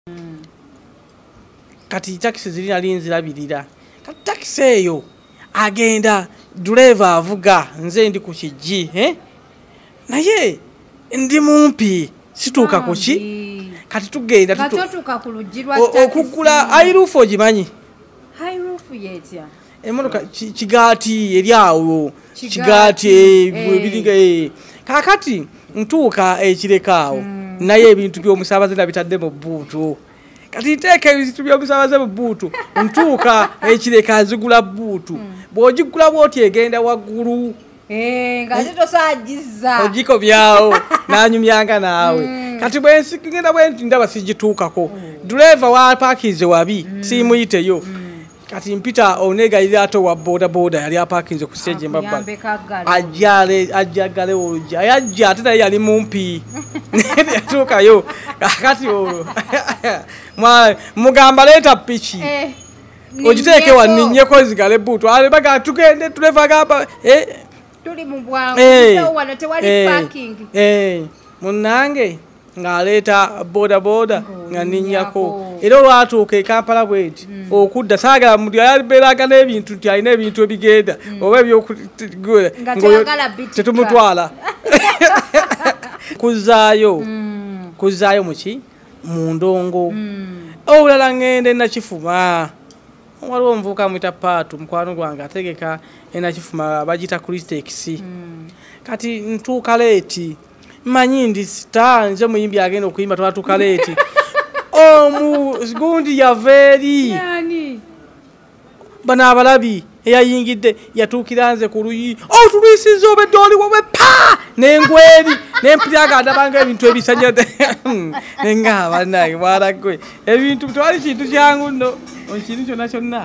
Kati taxi zilina linzira birira. Kati taxi eyo agenda driver avuga nze ndi ku kijji naye ndi mumpi situka kuki kati tugenda katotuka ku lujirwa okugula airufu ogimanyi airufu yetya emotoka kigati eri awo kigati biringa kakati ntuuka ekirekawo naye ebintu by'omusaabaze nabitadde mu bbuutu kati nteeka ebintu by'omusaabaze mu bbuutu ntuuka ekireka nzigula bbuutu bw'ogigula bw'oti egenda waggulu nga zitosagiza ojiko byawo nanyumyanga naawe kati bwensigenda bwenti ndaba sigituukako driver wa parkinze wabi simuyiteyo kati mpita onegayira ato wa boda yali aparkinze ku stage mbabba ajjagale olujja ayajja ate naye yali mumpi yatuukayo kati olwo mugamba leeta piki ogiteeke waninnyeko zigale buutu baga tugende driver gamba tuli mu bwangu wano tewali parking munnange ng'aleeta boda nga ninnyako era olwatuuka e Kampala bweti okudda saagala mu yabeeraga n'ebintu nti alina ebintu ebigenda oba ebyokugula tetumutwala kuzaayo muki mu ndongo obulala ngende nakifuma waliwo omuvubuka mwita Paatu mukwano gwange ategeka enakifuma bagita Christex kati ntuuka leeti manyi ndi star nze muyimbi agenda okuyimba twatuuka leeti gundi yaveeri bano abalabi eyayingidde yatuukira nze ku luyi otulwisiza obedde oli wowe pa nengweri nempiraga ndabanga ebintu ebisanyade nenga bannange bwalagwe ebintu twali kintu kyangu nno ekintu kyonna kyonna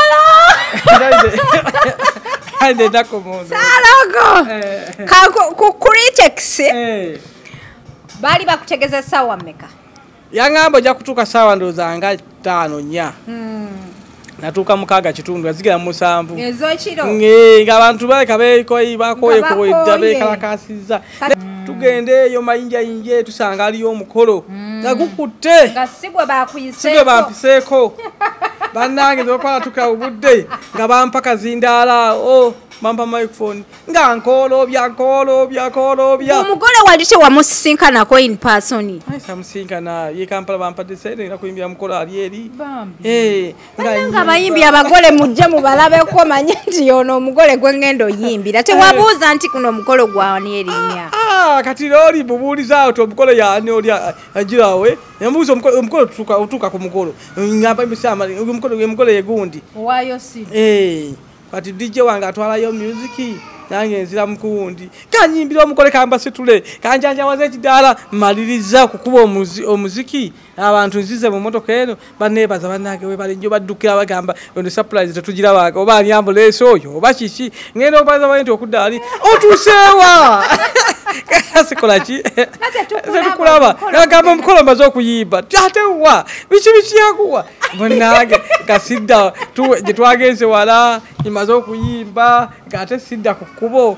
ku Critex bali bakutegeza sawa mmeka yangamba ojja kutuuka sawa ndowooza nga 5-4 natuuka 6 yazigera mu 7 ezokiro ng'abantu baleka bakoyedda beekalakasiza tugende eyo mayinjayinja tusanga aliyo omukolo nga gukutte nga sigwe bampiseeko bannange zokola tuka obudde nga bampa kazindaala bampa microphone nga nkoolobya omugole wali tewamusinkanako in person samusinkana ye Kampala bampadde sente nga kuyimbira mukolo ali eri nga abayimbi abagole mujje mubalabeko manye nti yono omugole gwe ngendo yimbira tewabuuza nti kuno omukolo gwani erinnya kati loli bubuulizaawo ti omukolo yani oli agirawe embuuza omukolo tutuuka ku mukolo omukolo yegundi owayo si kati DJ wange atwalayo music nange nzira mukuwundi kanyimbira omukole kamba situle kanjanjawaze ekidaala maliriza okukuba omuziki abantu nzize mu motoka eno banebaza bannange we bali nnyo baddukira bagamba ono surprise tetugira wange oba ani ambulance oyo oba kiki ngenda obaza banti okuddaali otuuseewa sikolaki tetukulaba nagamba omukolo mbaze okuyimba atewa biki yakuwa bannange gasidda gye twagenze wala imaze okuyimba ng'ate sidda ku kkubo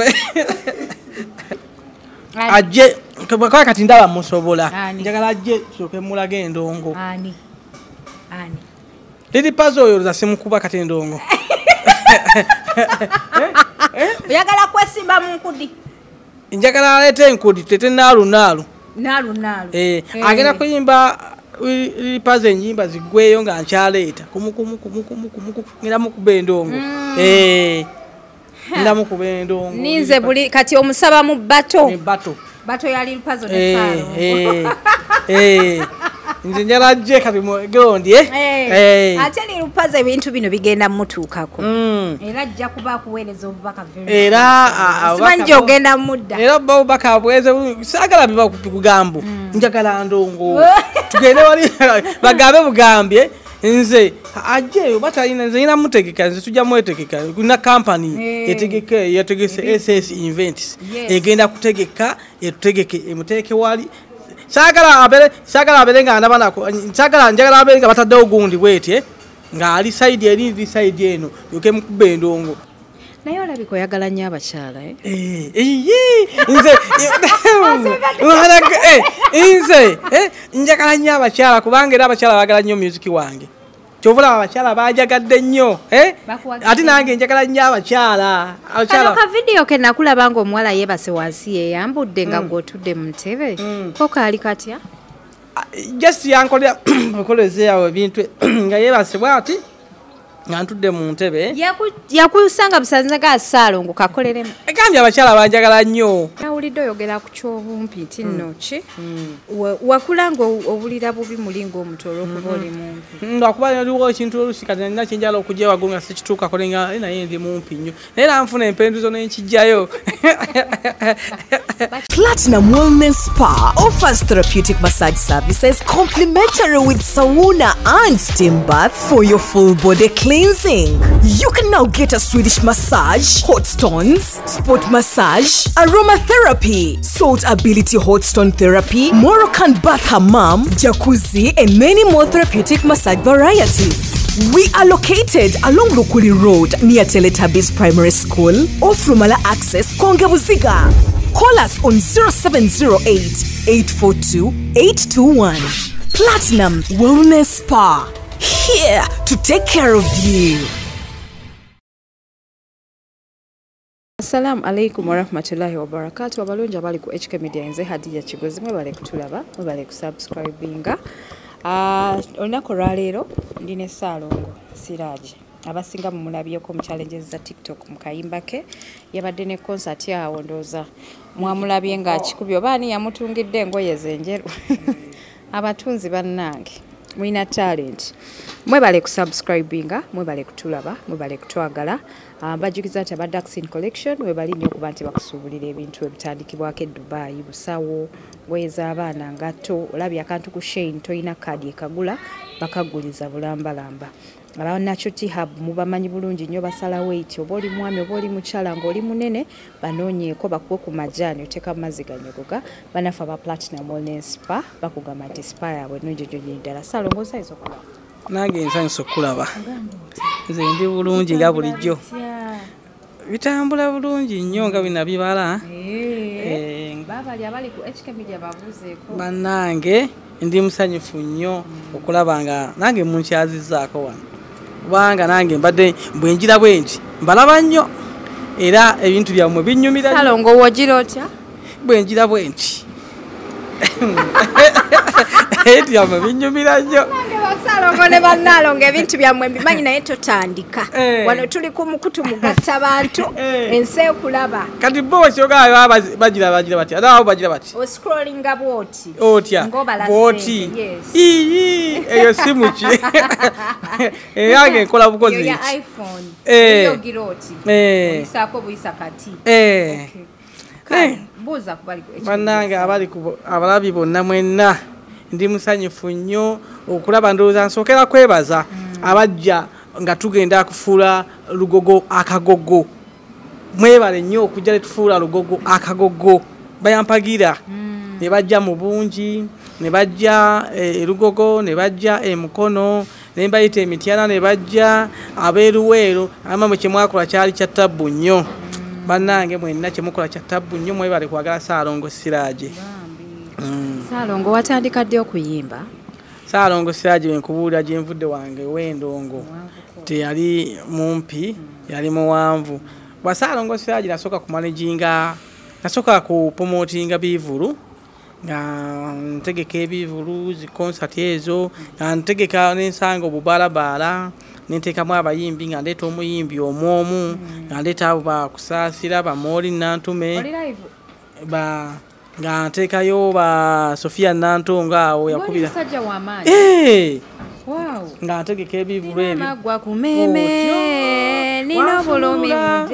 ajje kwa kati ndaba musobola njagala ajje soke mulaga endongo ani lidi pazo oyo za simukuba kati endongo oyagala kwesimba mu nkudi njagala alete enkudi tete naalu agenda kuyimba lipaze enyimba zigweyo nga nkyaleeta kumukumu ngenda mukuba endongo ndamu kuba endongo ninze buli kati omusaba mu bato yali lipazo ne nze njala ajje kati mugondi ate ni lupazo ebintu bino bigenda mutuukako era ajja kuba akuweereza obubaka simanyi ogenda mudda era obubaka abweze saagala biba kugambo njagala ndongo tugende wali bagambe bugambye nze ajjeyo batalina nze ina mutegeka nze tujja mwetegeka kuna company yategese SS Events egenda kutegeka etutegeke emuteeke wali sagala abere nga ndabanako njagala abere nga bataddewo gundi bweti nga ali side eri side eno yoke mukube endongo naye olabika oyagala nnyo abakyala nze njagala nnyo abakyala kubanga era abakyala baagala nnyo music wange kyovulaba abakyala bajagadde nnyo ate nange njagala nnyo abakyala kano ka vidiyo ke nakulaba nga omuwala yeebase wansi yeeyambudde nga gw'otudde mu ntebe ko kaali katya just yankolera mukolezeawo ebintu nga yeebase bwati nga ntudde mu ntebe yakusanga busanze ga Ssaalongo kakoleremu egambye abakyala banjagala nnyo nawulidde oyogera ku kyobumpi nti nno ki wakula nga owulira bubi mulinga omuntu olw'okuba oli mumpi lwakuba waliwo ekintu olusi kati nalina kyenjala okujja waggulu nga sikituukako nga naye ndi mumpi nnyo naye era nfuna empenduzo n'enkijjayo. Platinum Wellness Spa offers therapeutic massage services complimentary with sauna and steam bath for your full body cleansing. You can now get a Swedish massage, hot stones, sport massage, aromatherapy, salt ability hot stone therapy, Moroccan bath hammam, jacuzzi, and many more therapeutic massage varieties. We are located along Lukuli Road near Teletubbies Primary School, off Rumala Access, Kongebuziga. Call us on 0708 842 821. Platinum Wellness Spa, here to take care of you. Assalamu alaikum warahmatullahi wabarakatuh. Abalungi abali ku HK Media nze Hadija Kigozi mwebale kutulaba mwebale kusubscribinga. Olunaku lwaleero ndi ne Ssaalongo Siraaji abasinga mu mulabyeko mu challenges za TikTok mu kayimba ke yabadde ne concert yawo ndooza mwamulabye nga akikubye obaani yamutungidde engoye zenjeru abatunzi bannange mulina talent mwebale kusubscribinga mwebale kutulaba mwebale kutwagala bajukiza nti aba Daxin Collection webali nnyo okuba nti bakusuubulira ebintu ebitandikibwako e Dubai busawo ngoye z'abaana ngatto olabye akantu ku Shein toyina kaadi ekagula bakaguliza bulambalamba aba Natural Hub mubamanyi bulungi nnyo basala weight oba oli mwami oba oli mukyala ng'oli munene banoonyeeko bakuwe ku majaani oteeka mu mazzi ganyogoga banafe aba Platinum Wellness Spa bakugamba nti spa yaabwe nnungi gyonyini ddala. Ssaalongo nsanyusa okulaba nange nsanyusa okulaba nze ndi bulungi nga bulijjo bitambula bulungi nnyo nga bina bibala baabali abali ku HK Media babuuzeeko bannange ndi musanyufu nnyo okulaba nga nange munkyazizaako wano kubanga nange mbadde bwenjira bwenti mbalaba nnyo era ebintu byammwe binnyumira. Ssaalongo wogira otya bwenjira bwenti ebintu byammwe binnyumira nnyo Ssaalongo ne bannaalongo ebintu byammwe mbimanyi naye totandika wano tuli ku mukutu mugatta bantu ensi ekulaba kati bo kyogaa bagira bati ate abo bagira bati oscrollinga bwoti otya bwoti eyo simu ki yange nkola bukozi ya iPhone yogira oti oyisaako buyisa kati buuza kubali ku bannange abalabi bonna mwenna ndi musanyufu nnyo okulaba ndowooza nsookera kwebaza abajja nga tugenda kufuula lugogo akagogo mwebale nnyo okujja letufuula lugogo akagogo bayampagira ne bajja mu bungi ne bajja erugogo ne bajja emukono ne mbayita emityana ne bajja abeeruweero amamwe kyemwakola kyali kya ttabbu nnyo bannange mwenna kyemukola kya ttabbu nnyo mwebale kwagala Ssaalongo Siraaje. Ssaalongo watandika ddi okuyimba? Ssaalongo Siraaje wenkubuulira gye nvudde wange w'endongo teyali mumpi yali muwanvu bwa Ssaalongo Siraaje nasooka kumanaginga nasooka kupromotinga Bivulu nga ntegeka ebivulu zi concert ezo nga ntegeka n'ensanga obubalabaala nenteekamu abayimbi nga ndeeta omuyimbi omwomu nga ndeeta abo bakusaasira bamooli nantume nga nteekayo ba Sofia Nantonga awo yakubira nga ntegeka ebivulu ebyo magwa kumeme nina bulumi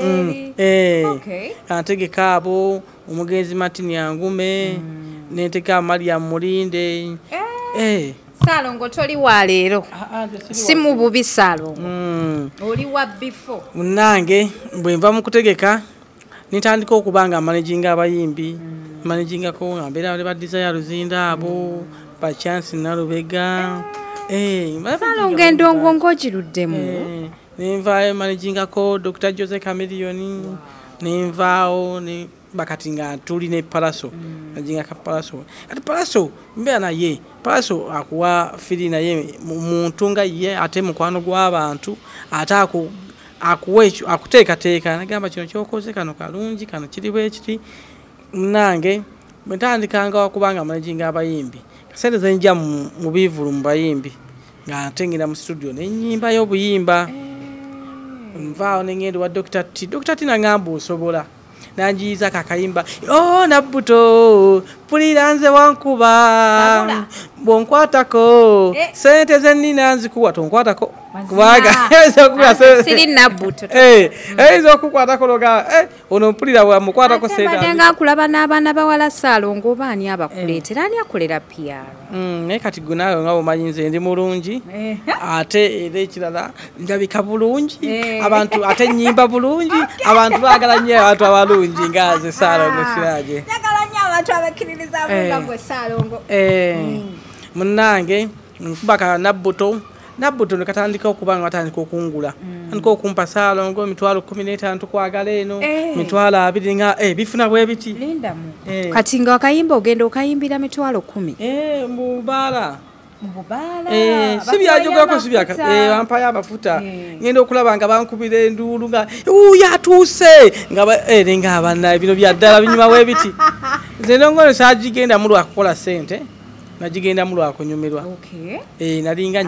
nga ntegeka abo omugenzi Martin Yangume nenteeka Maria Mulinde Ssaalongo toli wa leero si mu bubi Ssaalongo oli wa before munnange bwe nva mu kutegeka nitandika okuba nga managinga abayimbi managingako nga mbeera ne ba Desire Luzinda abo ba Chance Nalubega Ssaalongo endongo ng'ogiruddemu nenvaayo managingako Dr. Jose Chameleone nenvaawo ne bakati nga tuli ne Palaso managing ka Palaso ati Palaso mbeera naye Palaso akuwa firi naye muntu nga ye ate mukwano gw'abantu ate akuteekateeka nagamba kino kyokoze kano kalungi kano kiri bwe kiti nange bwentandikanga wakubanga managinga abayimbi kasente zenja mu bivulu mu bayimbi nga ntengera mu studio n'ennyimba y'obuyimba nvaawo n'engendo wa Dr. T nangamba osobola nanjiza kakayimba Nabbuto pulira nze wankuba bwonkwatako sente zennina nzikuwa tonkwatako kubaga siri Nabbuto ezokukwatako loga ono mpulira wamukwatako sente nga kulaba n'abaana bawala Ssaalongo baani abakuleetera ani akolera PR naye kati gwe naawe nga omanyi nze ndi mulungi ate era ekirala ndabika bulungi abantu ate nnyimba bulungi abantu baagala nnyo abantu abalungi nga nze Ssaalongo Siraje abantu abakkiririza nga gwe Ssaalongo munnange nkubaka Nabbuto nekatandika okubanga batandika okungula andika okumpa Ssaalongo emitwalo 15 tukwagala eno emitwalo 20 nga bifuna bwe biti kati nga wakayimba ogenda okayimbira mitwalo 10 mbubaala sibyajogako bampayo amafuta ngenda okulaba nga bankubira enduulu nga yatuuse nga abannaye bino byaddala binyuma bwebiti nze nongono saagigenda mu lwakukola ssente nagigenda mu lwakunyumirwa nalinga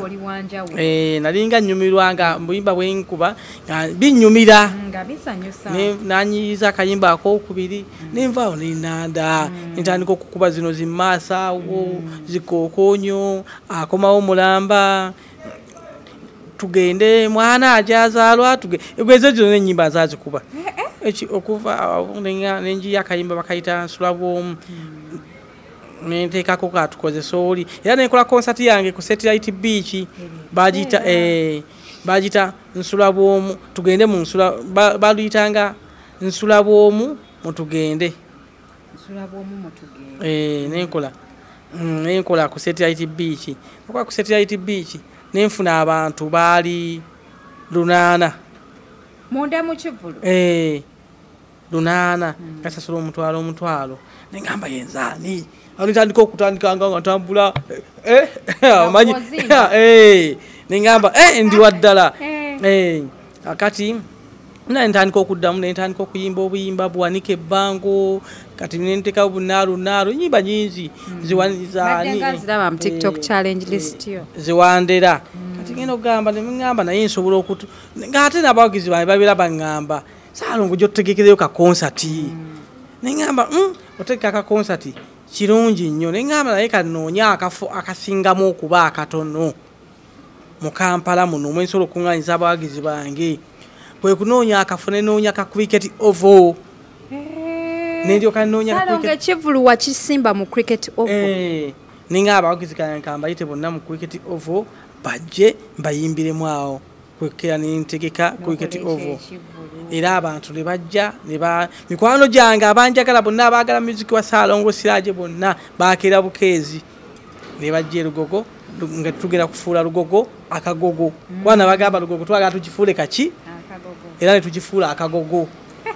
nnyumirwa nga mbuyimba bwenkuba nga binyumira nanyiyiza akayimba akokubiri nenvaawo nenanda nentandika okukuba zino zimaasa zikokonyo akomawo mulamba tugende mwana ajazaalwa ezo zino nenyimba nzazikuba okuva nenjiya akayimba bakayita nsula bwomu nenteekako katukozesa oli era nenkola konsati yange ku Satellite Beach bagita nsula bwomu tugende mu nsula baluyitanga nsula bwomu mutugende nenkola ku Satellite Beach okuba ku Satellite Beach nenfuna abantu baali 8 munda mu kivulu 8 kasasula omutwalo nengamba yenzaani anitandika okutandikanga nga ntambula amanyi nengamba ndi waddala akati nentandika okuddamu nentandika okuyimba obuyimba buwanike ebbango kati nentekawo bunaalunaalo nyimba nyingi ziwandera kati ngenda okugamba nemugamba naye nsobola ngaate nabawagizi bange babeera baŋŋamba Ssaalongo gyotutegekereyo ka konsati nengamba otegeka ka konsati kirungi nnyo nengamba naye kanoonya akafo akasingamu okuba akatono mu Kampala muno mwensobola okuŋŋanyiza abawagizi bange kwe kunoonya akafo nenoonya ka cricket oval nendyoka nenoonya Ssaalongo ekivulu wakisimba mu cricket oval nengamba abawagizi kambayite bonna mu cricket oval bajje mbayimbiremu awo kwekera nentegeka cricket oval era abantu ne bajja mikwano gyange abanjagala bonna abaagala music wa Ssaalongo Siraje bonna baakera bukeezi ne bajja Lugogo nga tugenda kufuula Lugogo akagogo kwana bagamba Lugogo twagala tukifuule kaki era ne tukifuula akagogo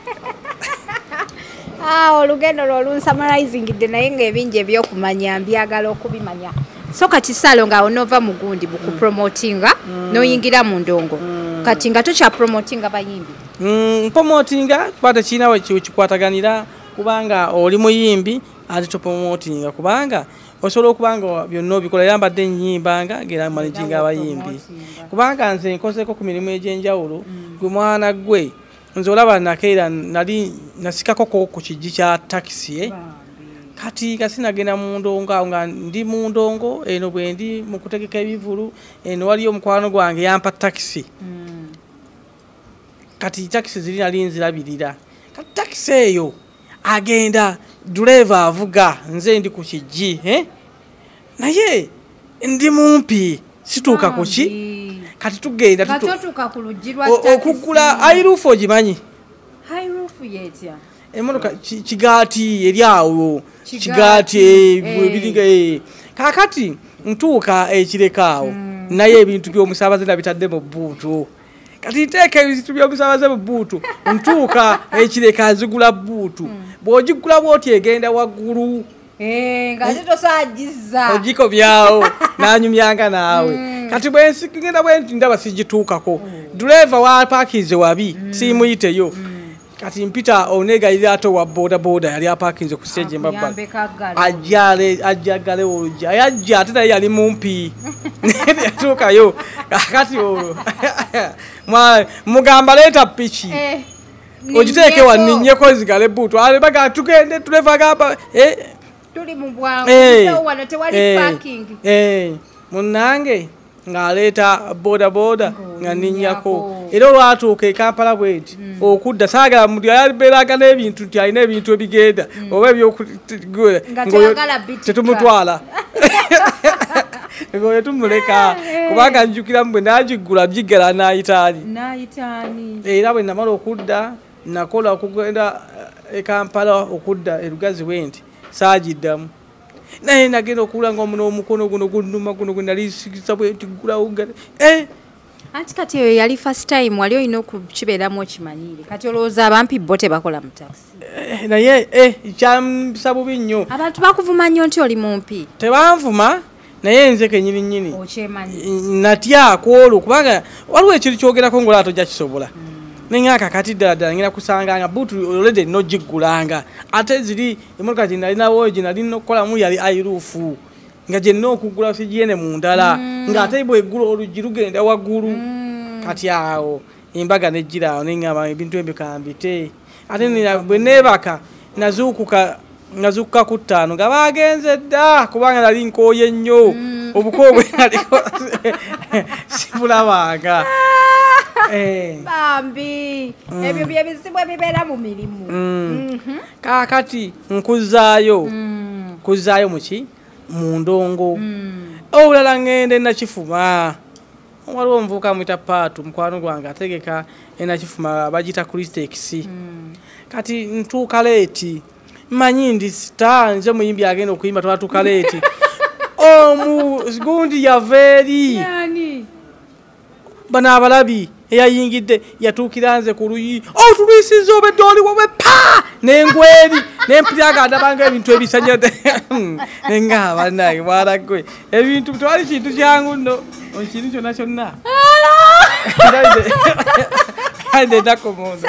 olugendo lwolunsamalizingidde naye ng'ebingi ebyokumanya mbyagala okubimanya so kati Ssaalongo awo nova mugundi bukupromotinga noyingira mu ndongo kati nga tukya promotinga bayimbi promotinga kwata china wekikwataganira kubanga oli muyimbi ati to promotinga kubanga osobola okubanga byonna obikola yambadde enyimbanga gera managing abayimbi kubanga nze nkozeko ku mirimu egy'enjawulo gwe mwana gwe nze olaba nakeera nali nasikako ku kigi kya taxi kati kasinagenda mu ndongo awo nga ndi mu ndongo eno bwe ndi mu kutegeka ebivulu eno waliyo omukwano gwange yampa taxi kati taxi ziri nali nzirabirira kati taxi eyo agenda driver avuga nze ndi ku kigi naye ndi mumpi situuka ku ki kati tugenda okugula airufu ogimanyi emotoka kigaati eri awo kigaati ebiringa kakati ntuuka ekireka awo naye ebintu by'omusaabaze nabitadde mu bbuutu kati nteeka ebizitu by'omusabaze mu bbuutu ntuuka ekireka nzigula bbuutu bw'ogigula bw'oti egenda waggulu ogiko byawo nanyumyanga naawe kati bwensigenda bwenti ndaba sigituukako dureva wapakinze wabi siimuyiteyo kati mpita onegayira ato wa boda yali apakinze ku stage emabbali ajjagale olujja ayajja ate naye yali mumpi yatuukayo kati olwo mugamba leeta piki ogiteeke waninnyeko zigale bbuutu baga tugende dureva gamba tuli mu bwangu wano tewali parking munnange ng'aleeta boda nga ninnyako era olwatuuka e Kampala bweti okudda saagala mu yalibeeraga n'ebintu nti alina ebintu ebigenda oba ebyokugula tetumutwala ngoye tumuleka kubanga njukiramu bwe naagigula gigala n'ayitaani era bwe namala okudda nakola okugenda e Kampala okudda erugazi bwenti saagiddamu naye nagenda okuwula nga omukono guno gunnuma guno gwe nali nsigisa bwenti gulawo anti kati eyo yali first time wali olina okukibeeramu okimanyiire kati olowooza abampi bo tebakola mu taxi naye kyambisa bubi nnyo abantu bakuvuma nnyo nti oli mumpi tebanvuma naye nze kenyini natyako olwo kubanga waliwo ekintu kyogerako ngaola tojja kisobola nenga kakati ddala ngenda kusanga nga buutu olede nogigulanga ate ziri emotoka gye nalinawo gye nali nokukolamu yali airuufu nga gye nina okugula sigiyene mu ndala ng'ate bw'eggula oluggi lugenda waggulu kati awo embaga nejjiraawo neŋŋamba ebintu ebyo kambite ate bwe neebaka nazuukuka ku 5 nga bagenze dda kubanga nali nkooye nnyo obukoobwe naliko sibulabanga bambi ebyo byebizibu ebibeera mu mirimu kaakati nkuzaayo muki mu ndongo olulala ngende nakifuma waliwo omuvubuka mwita paatu mukwano gwange ategeka enakifuma bagita kristex kati ntuuka leeti manyi ndi star nze muyimbi agenda okuyimba twatuuka leeti omugundi yava eri bano abalabi eyayingidde yatuukira nze ku luyi otulwisiza obedde oliwo bwe pa nengweri nempiraga ndabanga ebintu ebisanyade nengaaba naye mwaragwe ebintu twali kintu kyangu nno ekintu kyonna kyonna ndendako mundo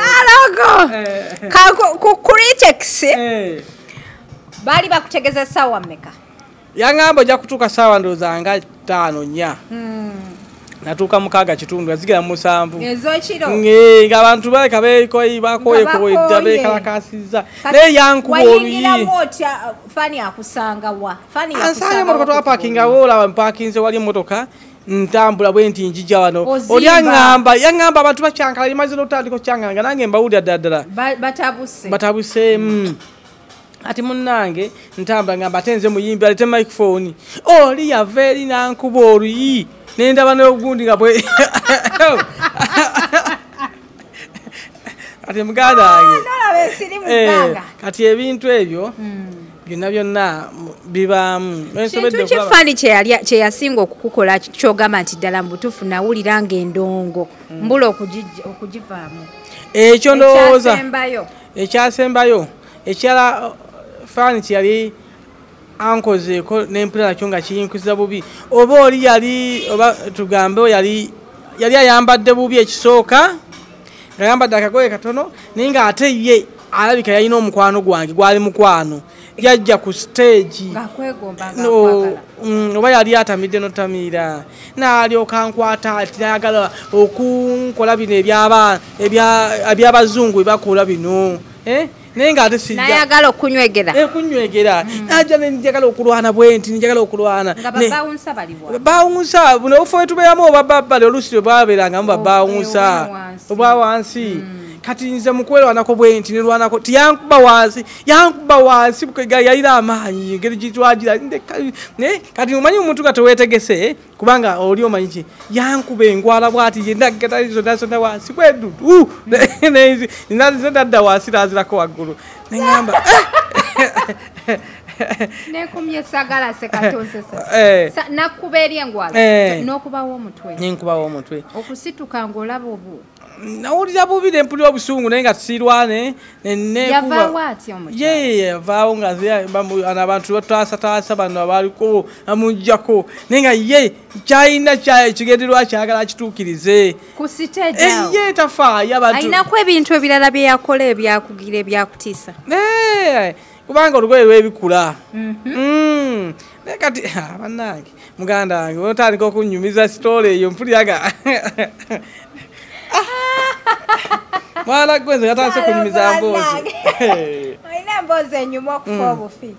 ku Critex baali bakutegeza ssaawa mmeka yaŋŋamba ojja kutuuka ssaawa ndowooza nga 5-4 natuuka 6 yazigera mu 7 ez'ekiro ng'abantu baleka bakoyekoyedda beekalakasizza naye yankuba oluyi fani akusanga wa ansanga emotoka twapakingawo olaba mpakinze wali emotoka ntambula bwenti njija wano oli yaŋŋamba abantu bakyankala limaze n'otandika okyankala nga nange mbawulira ddala batabuse ati munnange ntambula ngamba ate nze muyimbi alete microphone oli yava eri nankuba oluyi nendaba n'ogundi nga bwe kati muganda wange kati ebintu ebyo byonna bibaamu kintu kifaani kyeyasinga okukukola kyogamba nti ddala mbutuufu nawulira ng'endongo mbula okugivaamu ekyo ndowooza ekyasembayo ekirala faani kyeyali ankozeeko n'empula nakyo nga kiyinkuza bubi oba oli yali oba tugambe yali ayambadde bubi ekisooka nga ayambadde akagoye katono naye ng'ate ye alabika yalina omukwano gwange gwali mukwano yajja ku stage oba yali atamidde notamiira n'alyoka nkwata ati nayagala okunkola bino ebyabazungu ebakola bino naye ng'ate sijja nayagala okunywegera najja nenjagala okulwana bwenti njagala okulwana babawunsa buno obufu wetubeeramu obabbali olusi bwabeerangamu babawunsa obwa wansi kati nze mukwerwanako bwenti nirwanako tiyankuba wansi yayira amaanyi engeri gitwagira kati omanyi omuntu nga teweetegese kubanga oli omanyi ki yankuba engwala bwati yendagatali zonna wansi bwedudu nadda wansi nazirako waggulu neŋamba Nekumye sagala sekatonse sa. Nakuberi engwala. Nokubawo omutwe. Nkubawo omutwe. Okusituka ngolaba obu. Nawulira bubire mpulira obusungu naye nga tusirwane ne yava wati omukyala yavaawo nga abantu batwasataasa bano abaliko amujjako naye nga ye kyalina kigendererwa kyagala kituukirize ku stage awo ye tafaayo abantu ayinako ebintu ebirala bye yakola ebyakugira ebyakutiisa kubanga olugoye lwebikula naye kati bannange muganda wange otandika okunyumiza sitole eyo mpuliraga mwana gwenze yatandise kunyumiza mbozi ayina mbozi enyuma okufa obufi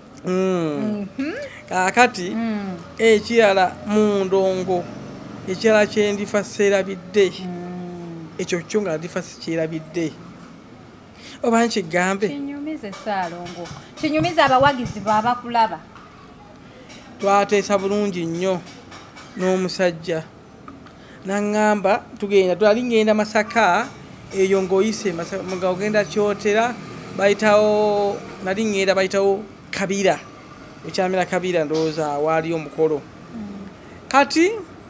kakati ekirala mu ndongo ekirala kyendifa serabidde ekyo kyo nga ndifa sikyerabidde oba nkigambe kinyumize Ssaalongo kinyumize abawagizi baabakulaba twateesa bulungi nnyo n'omusajja nangamba tugenda twali ngenda Masaka eyo ngoyise nga ogenda kyotera bayitawo nali ngenda bayitawo Kabira ekyamira Kabira ndowooza waali omukolo kati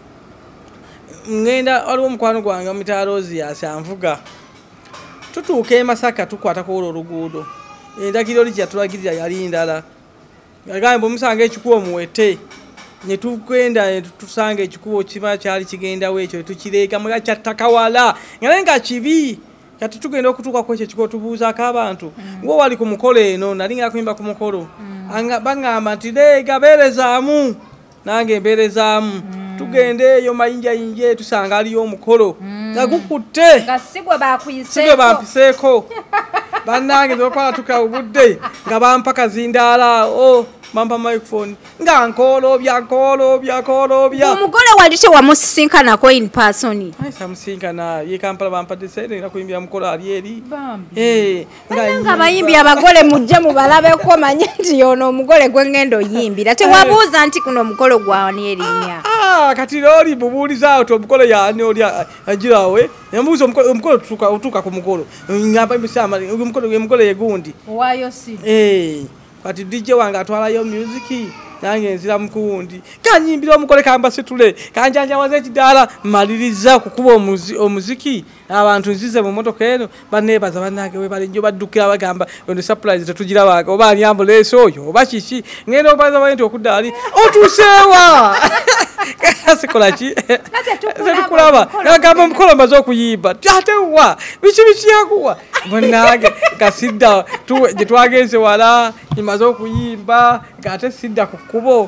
ngenda waliwo omukwano gwange omutaaloozi yasanvuga tutuuka Masaka tukwatako olwo oluguudo endagiro likyatulagirira yali ndala agamba omusanga ekikubo muwete ne tugenda tusanga ekikubo kiba kyali kigendawo ekyo tukireeka muga kyatakawala ngale nga kibi kati tugenda okutuuka ku ekyo ekikubo tubuuzaako abantu ngo wali ku mukolo eno nali nga kuyimba ku mukolo bangamba nti leega beerezaamu nange mbeerezaamu tugende eyo mayinjayinje tusanga aliyo omukolo nga gukutte nga sigwe bampiseeko bannange zokwala tuka obudde nga bampa kazindaala bampa microphone nga nkoolobya omugole wali tewamusisinkanako in person samusinkana ye Kampala bampadde sente nga kuyimbira mukolo ali eri nga abayimbi abagole mujje mubalabeko manye nti yono omugole gwe ngendo yimbira tewabuuza nti kuno omukolo gwani erinnya kati loli bubuulizaawo ti omukolo yani oli agirawe embuuza omukolo tutuuka ku mukolo ngamba emisama omukolo yegundi owayo si kati DJ wange atwalayo music nange nzira mukuwundi kanyimbira omukole kamba situle kanjanjawaza ekidaala maliriza okukuba omuziki abantu nzize mu motoka eno banebaza bannange we bali nnyo baddukira bagamba ono surprise tetugira wange oba ani ambulance oyo oba kiki ngenda obaza bantu okuddaali otuuseewa sikolaki tetukulaba nagamba omukolo maze okuyimba atewa biki yakuwa bannange gasidda gye twagenze wala imaze okuyimba ngate sidda ku kkubo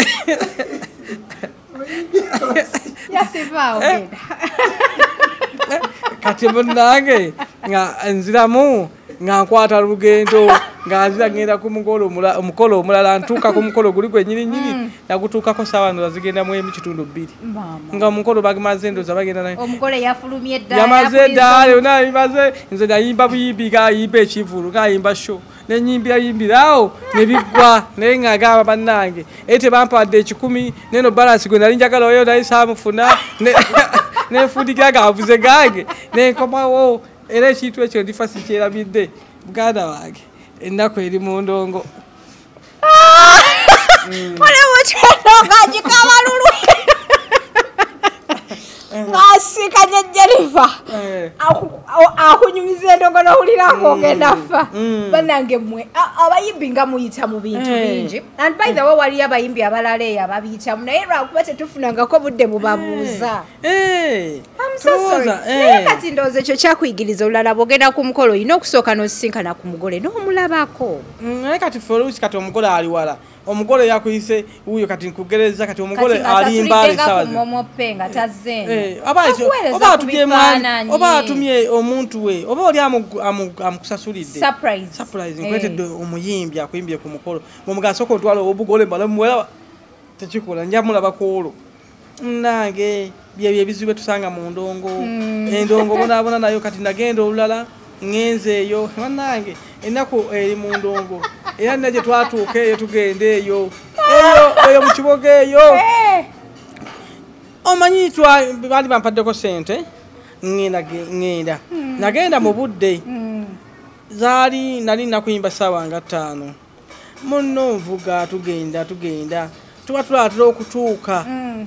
kati bannange nga nziramu nga nkwata lugendo nga nzira ngenda ku omukolo omulala ntuuka ku mukolo guli gwennyini nagutuukako saawa ndoza zigenda mu emu kitundu 2 nga omukolo bagimaze ndoza bagenda naye yamaze eddaala yonna bimaze nze nayimba buyimbi ngayimba ekivulu ngayimba show nenyimbirayimbiraawo nebiggwa naye ng'agamba bannange tebampadde 10 neno balansi gwe nali njagala oyo naye saamufuna nenfudigira gaavuze gange nenkomawo era ekintu ekyo ndifa sikyerabidde muganda wange ennaku eri mu ndongo olewotolongagikabalulu ngasikanye Jennifer akunyumiza endongo n'owulirako ogenda fa bannange mmwe abayimbi nga muyita mu bintu bingi and by the way waliyo abayimbi abalala eyo ababiyitamu naye lwakuba tetufunangako budde bubabuuza naye kati ndowooza ekyo kyakuyigiriza olulala bw'ogenda ku mukolo olina okusooka n'osisinkana ku mugole n'omulabako naye kati folusi kati omugole ali wala omugole yakuyise wuyo kati nkugereza kati omugole alimba oba atumye omuntu we oba oli amukusasulidde surprise nkwetedde omuyimbi akuyimbye ku mukolo omugasoko otwala obugole mbalamuwera tekikola njamulabako olwo nange byebyo ebizibu tusanga mu ndongo endongo bonaabona nayo kati nagenda olulala ngenze eyo bannange ennaku eri mu ndongo era nagye twatuuka eyo tugenda eyo mu kiboga eyo omanyi baali bampaddeko sente ngenda nagenda mu budde zaali nali nakuyimba ssaawa nga 5 munno nvuga tugenda tuba tulatera okutuuka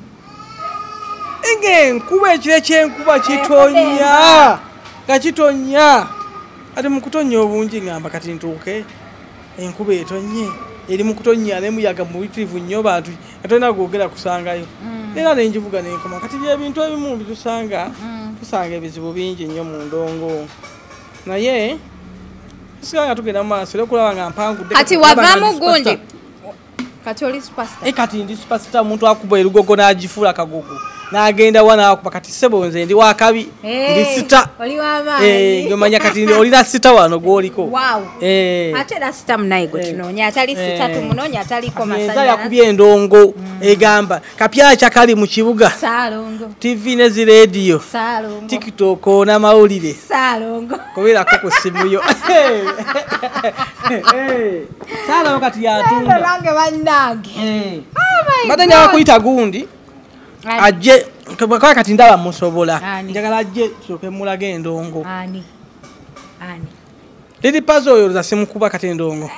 ng'enkuba ekire ky'enkuba kitonya nga kitonya ate mu kutonya obungi ngamba kati ntuuke enkuba etonye eri mu kutonya n'emuyaga mubitirivu nnyo bantu atolina gwogera kusangayo era nenjivuga nenkoma kati byebintu ebimu bitusanga ebizibu bingi nnyo mu ndongo naye tusiganga tugenda mu maaso era okulaba nga mpangudde kati wavaamu gundi kati oli superstar kati ndi superstar omuntu akuba erugogo n'agifuula kagogo n'agenda wanaakuba kati sebo nze ndi wakabi ndi sita oli w'amaanyi ngomanya kati olina sita wano gw'oliko ate era sita munaye gwe tunoonya atali sita tumunoonya ataliko masanyalaze yakubye endongo egamba kapyakya kali mu kibuga Saalongo TV ne zi radio Saalongo TikTok n'amawulire Saalongo kubeerako ku simuyo Saalongo kati yatunda nange bannange mbadde kuyita gundi ajje kwa kati ndaba musobola njagala ajje tusoke mulaga endongo ani lili pazo oyo za simukuba kati endongo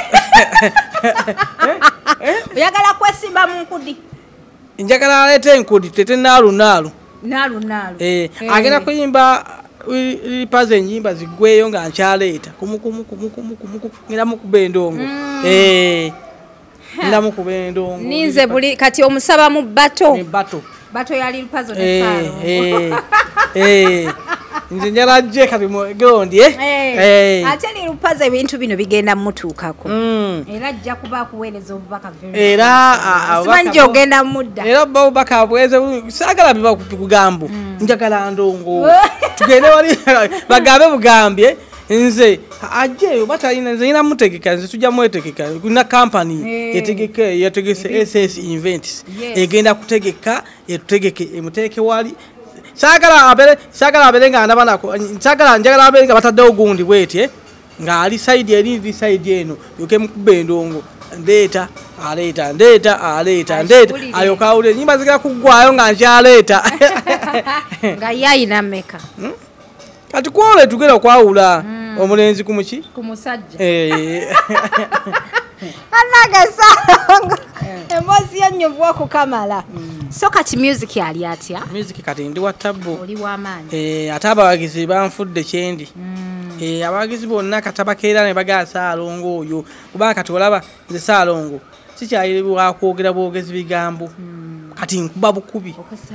oyagala kwesimba mu nkudi njagala alete enkudi tete naalu agenda kuyimba lili pazo enyimba ziggweyo nga nkyaleeta kumukumu ngenda mukuba endongo ndamu kubendo ninze buli kati omusaba mu bato yali Lupazo ne Saalongo nze njala je kati gondi ate ni Lupazo ebintu bino bigenda mutuukako era ajja kuba kuweereza obubaka era simanyi ogenda mudda era obubaka bweze saagala biba kugambo njagala ndongo tugende wali bagambe bugambye nze ajje batalina nze ina mutegeka nze tujja mwetegeka kuna company yetegese SS Invents egenda kutegeka etutegeke emuteke wali sagala abere nga ndabana njagala abere nga batadde ogundi bwete nga ali side eri side eno yoke mukube endongo ndeta aleta ayoka ule nyimba zigala kugwayo nga nkyaleeta nga yayina meka kati kwole tugera kwawula omulenzi kumuki kumusajja anaga Saalongo emosi enyovu okukamala so kati music yali atya music kati ndi wa tabu oli w'amaanyi ate abawagizi banfudde kyendi abawagizi bonna katabakeera ne bagaa Saalongo oyo kubanga kati olaba nze Saalongo sikyayiribwa kwogera bwogezi bigambo kati nkuba bukubi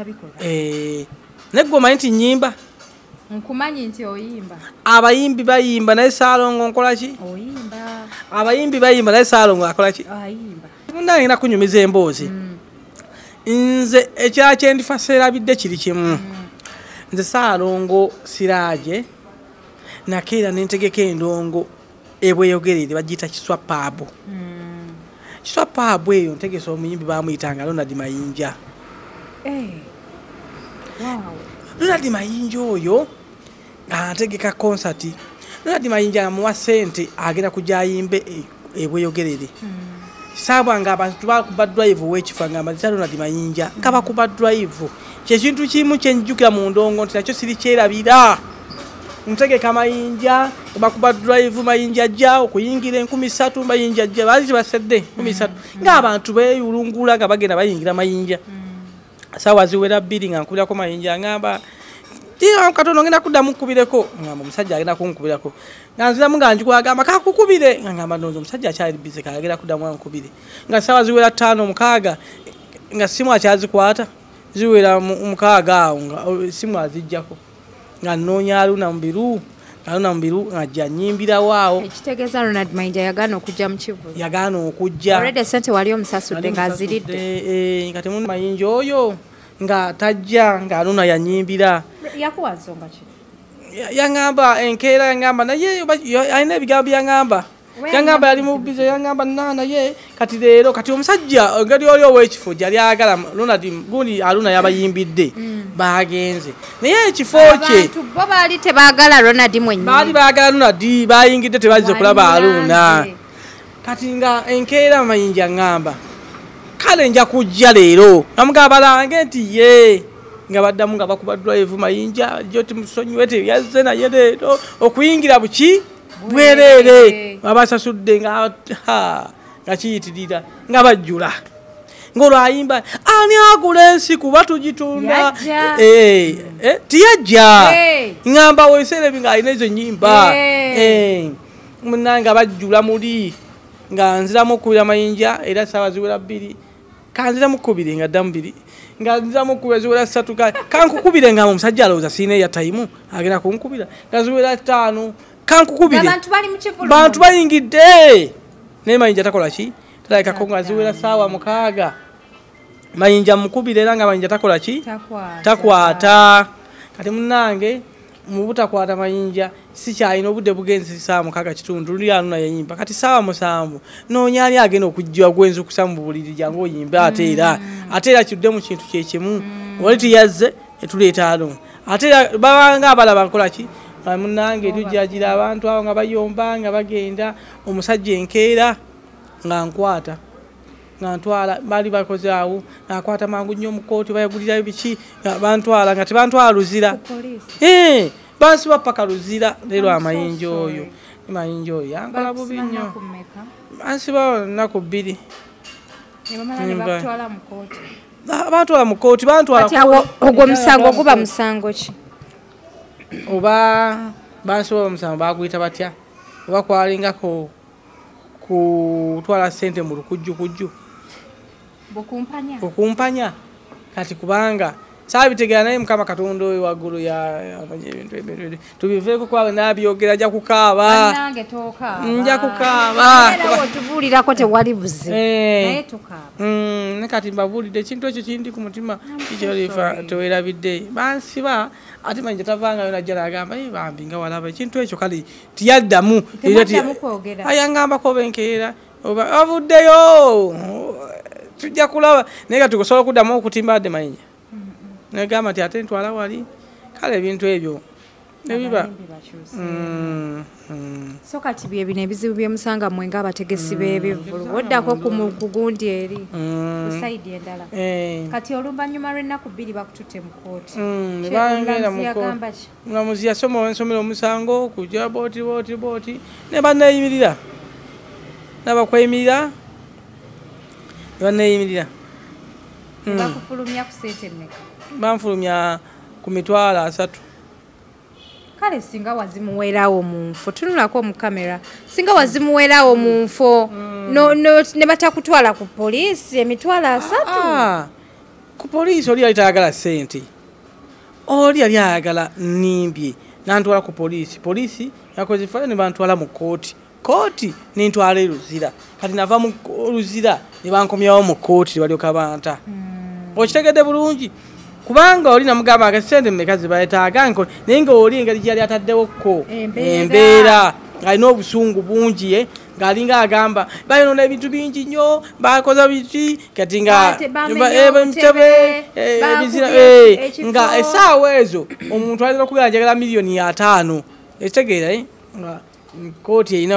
neggoma nti nyimba nkumanyi nti oyimba abayimbi bayimba naye Saalongo nkola ki oyimba abayimbi bayimba naye Saalongo akola ki ayimba nalina kunyumiza emboozi nze ekira kyendifa seerabidde kiri kimu nze Saalongo siraaje nakeera nentegeka endongo ebweyogerere bagiyita kiswapaabu kiswapaabu eyo ntegesa omuyimbi bamuyitanga Ronald Mayinja Ronald Mayinja oyo antegeka concert Ronald Mayinja amuwa sente agenda kujja ayimbe ebweyogerere sabwa nga abantu bakuba drive wekifa nga amazita Ronald Mayinja kaba kuba drive kyekintu kimu kyenjukira mu ndongo nti nakyo siri kyerabira ntegeka Mayinja bakuba drive Mayinja jja okuyingira 13 Mayinja jja bali basedde 13 ng'abantu beyulungula nga bagenda bayingira Mayinja sawa ziwera bbiri nga nkubirako Mayinja ngamba tiyo katono ngenda kuddamu kubireko ngamba omusajja agenda kunkubirako nga nziramu nga njikwagamba kakukubire ngamba ndozo omusajja akyali bize kagenda kuddamu ankubire nga sawa ziwera 5 6 nga simu akyazikwata ziwera mukaaga awo nga simu azijjako nga nnoonya aluna mubiru ng'ajja nyimbira waawo ekitegeeza Ronald Mayinja yagaana okujja mu kivuyo yagaana okujja already sente wali omusasudde ng'aziridde nga temundi Mayinja oyo nga tajja nga aluna yanyimbira yakuwa nsonga ki yangamba enkeera yangamba naye alina ebigambo yangamba yali mu bize yangamba naye kati leero kati omusajja engeri oli ow'ekifo gyali agala Ronald gundi aluna yabayimbidde bagenze naye ekifo kye bo baali tebaagala Ronald mwenyewe baali baagala Ronald bayingidde tebazze kulaba aluna kati nga enkeera Mayinja ngamba kale nja kujja leero namugamba balange nti ye nga baddamu nga bakuba drive Mayinja jjo timusonyiwe teyazze naye leero okuyingira buki bwerere abasasudde nga nga kiyitirira nga bajjula ng'olwayimba ani agula ensi kuba tugitunda tiyajja ŋŋamba weeseera ebi ng'alina ezo nnyimba munnange bajjula muli nga nziramu okubira mayinja era saawa ziwera 2 kanziramu kubiri nga ddamu 2 nga nziramu okubira ziwera 3 kankukubire nga omusajja alowooza siina eya tayimu agenda kunkubira nga ziwera 5 kankukubire bantu bayingidde naye mayinja takola ki talabikako nga ziwera saawa 6 mayinja mukubire era nga mayinja takola ki takwata kati munnange mu butakwata mayinja sikyalina obudde bugenzi saawa 6 kitundu luli anu nayeyimba kati saawa 7 noonyaali agenda okujjiwa gwenzukusa mu buliri jangu oyimbe ate era kidde mu kintu kyekimu wali tuyazze etuleeta alo ate era babanga abalaba nkola ki munnange tujjagira abantu abo nga bayomba nga bagenda omusajja enkeera nga nkwata nga ntwala bali bakoze awo nakwata mangu nnyo mukooti bayagulirayo biki bantwala nga tebantwala luzira bansiba paka luzira leero amayinja oyo yankola bubi nnyo bansiba nnaku 2 bantwala mu kooti ogwo musango guba musango ki oba bansiba omusango baguyita batya oba kwalingako kutwala ssente mu lukujjukujju okumpanya kati kubanga saabitegeera naye mukama katonda oyo waggulu tubiveeko kwawe nabyogera nja kukaaba nja kukaaba otubuulirako tewali buze naye tukaaba ne kati mbabuulidde ekintu ekyo kindi ku mutima kikyolifa tewerabidde bansiba ate manje tavangayo najja nagamba bambi nga walaba ekintu ekyo kale tiyaddamu ayangambako oba enkeera oba avuddeyo tujja kulaba naye kati kusobola okuddamu okutimba adde mayinja negamba nti ate ntwala wali kale ebintu ebyo nebiba so kati byebino ebizibu byemusanga mmwe ngaabategesi b'ebivvulu oddako ku gundi eri ku sayidi endala kati oluvannyuma lw'ennaku 2 bakututte mu kooti nebagenda mulamuzi yasoma ensomero omusango kujja booti ne banneeyimirira nabakweyimirira nebanneeyimirira bakufulumya ku sente mmeka banfulumya ku 300 kale singa wazimuweerawo mu nfo tunulako mu kamera singa wazimuweerawo mu nfo ne batakutwala ku poliisi 300 ku poliisi oli yali tayagala ssente oli yali ayagala nnimbye nantwala ku poliisi yakoze faya ne bantwala mu kooti nintwala eruzira kati nava mu luzira ne bankomyawo mu kooti balyoka banta okitegedde bulungi kubanga oli namugamba agasente mmeka zibayetaaga naye nga oli engeri gyali ataddewokko embeera ng'alina obusungu bungi ng'alinga agamba bayonoona ebintu bingi nnyo bakoza biki kati nga nga essaawa ezo omuntu ayinza okugenda njagala miliyoni 5 ekitegeera kooti erina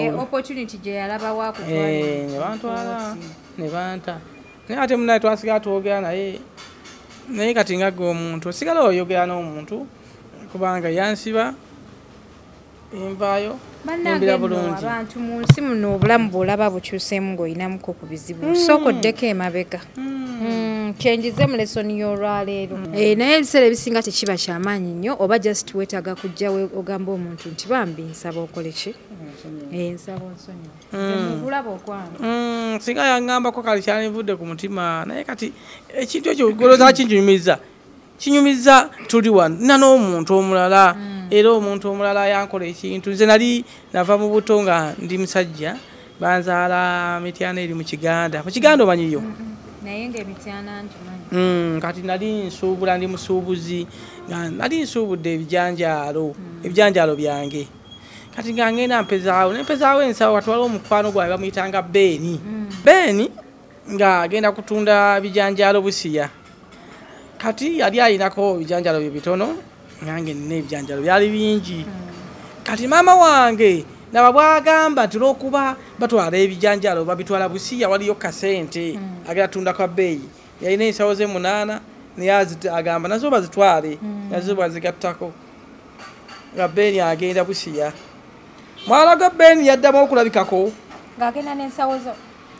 okubatawo ne banta naye ate munaye twasigala twogera naye kati nga gwe omuntu osigala oyogera n'omuntu kubanga yansiba envaayo nembira bulungi abantu mu nsi muno obulamu bw'olaba bukyuseemu ng'olinamuko ku bizibu sooka oddeko emabega kyenjize mu lesoni y'olwaleero naye ebiseera ebisinga tekiba kyamaanyi nnyo oba just weetaaga kujjawe ogamba omuntu nti bambi nsaba okole ki nsaba onsonyiwa obulaba okwange singa yangambako kale kyanivudde ku mutima naye kati ekintu ekyo goloza kinyumiza tuli wano nina n'omuntu omulala era omuntu omulala yankola ekintu nze nali nava mu buto nga ndi musajja banzaala mityana eri mu Kiganda omanyiyo naye ng'emityana ngimanyi kati nali nsuubula ndi musuubuzi nali nsuubudde ebijanjaalo byange kati nga ngenda mpezaawo ensawo watwala omukwano gwawe bamuyitanga beeni nga agenda kutunda bijanjaalo busiya kati yali ayinako ebijanjaalo bye bitono nange nina ebijanjaalo byali bingi kati maama wange naba bwagamba nti olwokuba batwala ebijanjaalo babitwala busiya waliyo kasente agenda tunda kwa bbeeyi yalina ensawo ze 8 naye agamba nazo bazitwale nazo bazigattako nga beeni agenda busiya mwala ga beeni yaddamu okulabikako ng'agenda n'ensawo zo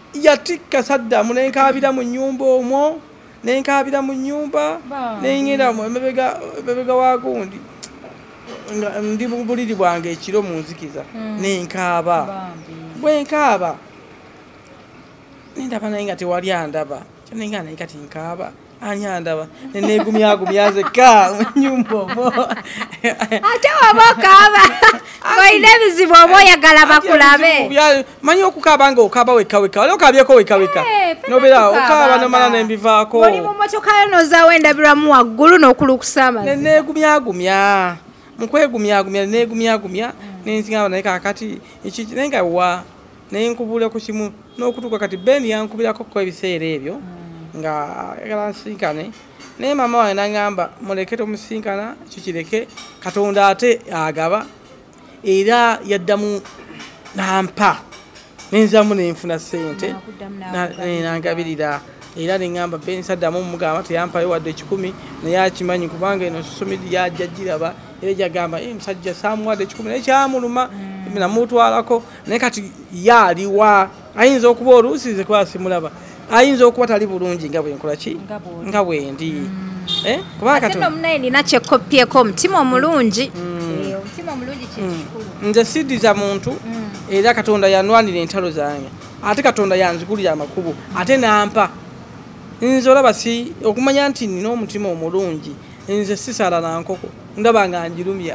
yatikka saddamu nenkabira mu nnyumba omwo nenkabira mu nnyumba nengenda emabega wagundi ndi mu buliri bwange ekiro mu nzikiza nenkaaba bwenkaaba nendaba naye nga tewali andaba kyanenga naye kati nkaaba ani andaba nenegumyagumya nzekka mu nnyumba omwo ate waba okaaba ng'olina ebizibu oba oyagala bakulabe manyi okukaaba nga okaaba wekaweka wali okabyeko wekaweka nobeera okaaba nomala nembivaako oli mu motoka yo nozaawo endabirwamu waggulu n'okulukusa amazzi nenegumyagumya mukwegumyagumya nenegumyagumya nenzigamba naye kakati naye nga wa naye nkubule ku kimu n'okutuuka kati bendi yankubirako ko ebiseera ebyo nga ayagala nsinkane naye maama wange nagamba muleke tomusinkana ekyo kireke katonda ate agaba era yaddamu nampa nenzamu nenfuna ssente nangabirira era neŋŋamba bensaddamu mugamba teyampayo wadde 10 naye akimanyi kubanga eno sosomedi yajja giraba era gyagamba musajja saamuwadde 10 naye kyamuluma namutwalako naye kati yaaliwa ayinza okuba oluusi ze kuba simulaba ayinza okuba tali bulungi nga bwenkola ki nga bwendi ate nomunaye nina kyekkopyeko omutima omulungi omutima omulungi kyekikulu nze siddiza muntu era katonda yanwanira entalo zange ate katonda yanzigulira amakubo ate nampa nze olaba si okumanya nti nina omutima omulungi nze sisala nankoko ndaba nga njirumya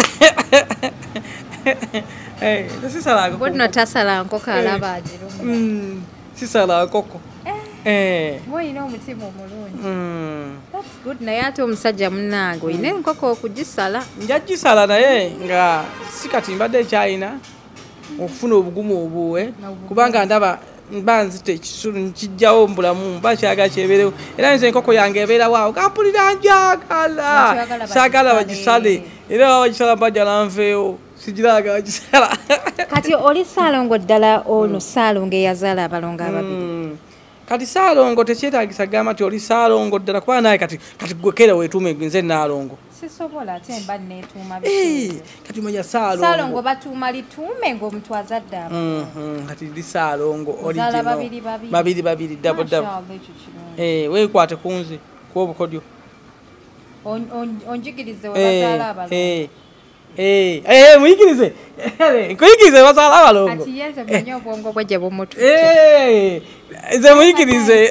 bono tasala nkoko alaba agirumya sisala nkoko olina omutima omulungi that's good naye ate omusajja munnange olina enkoko okugisala njagisala naye nga si kati mbadde ekyalina okufuna obugumu obuwe kubanga ndaba mba nzita ekisulu nkijjawo mbulamu mba kyagala kyebeerewo era nze enkoko yange ebeerawo awo gampulira njagala saagala bagisale era baba bagisala mbajala nveewo sigiraga bagisala kati oli Ssaalongo ddala ono Ssaalongo eyazaala abalongo ababiri kati Ssaalongo tekyetaagisa gamba nti oli Ssaalongo ddala kuba naye kati gwekera weetuume nze Nnaalongo sisobola ate mba neetuuma kati manya Ssaalongo batuuma lituume ng'omuntu azadde kati ndi Ssaalongo babiri dabodabo weekwate ku nze kuba obukodyo onjigirize webazaala abalongo muyigirize nkuyigirize bazaala abalongo ati yenze manye obwongo bwe gye bumutu nze muyigirize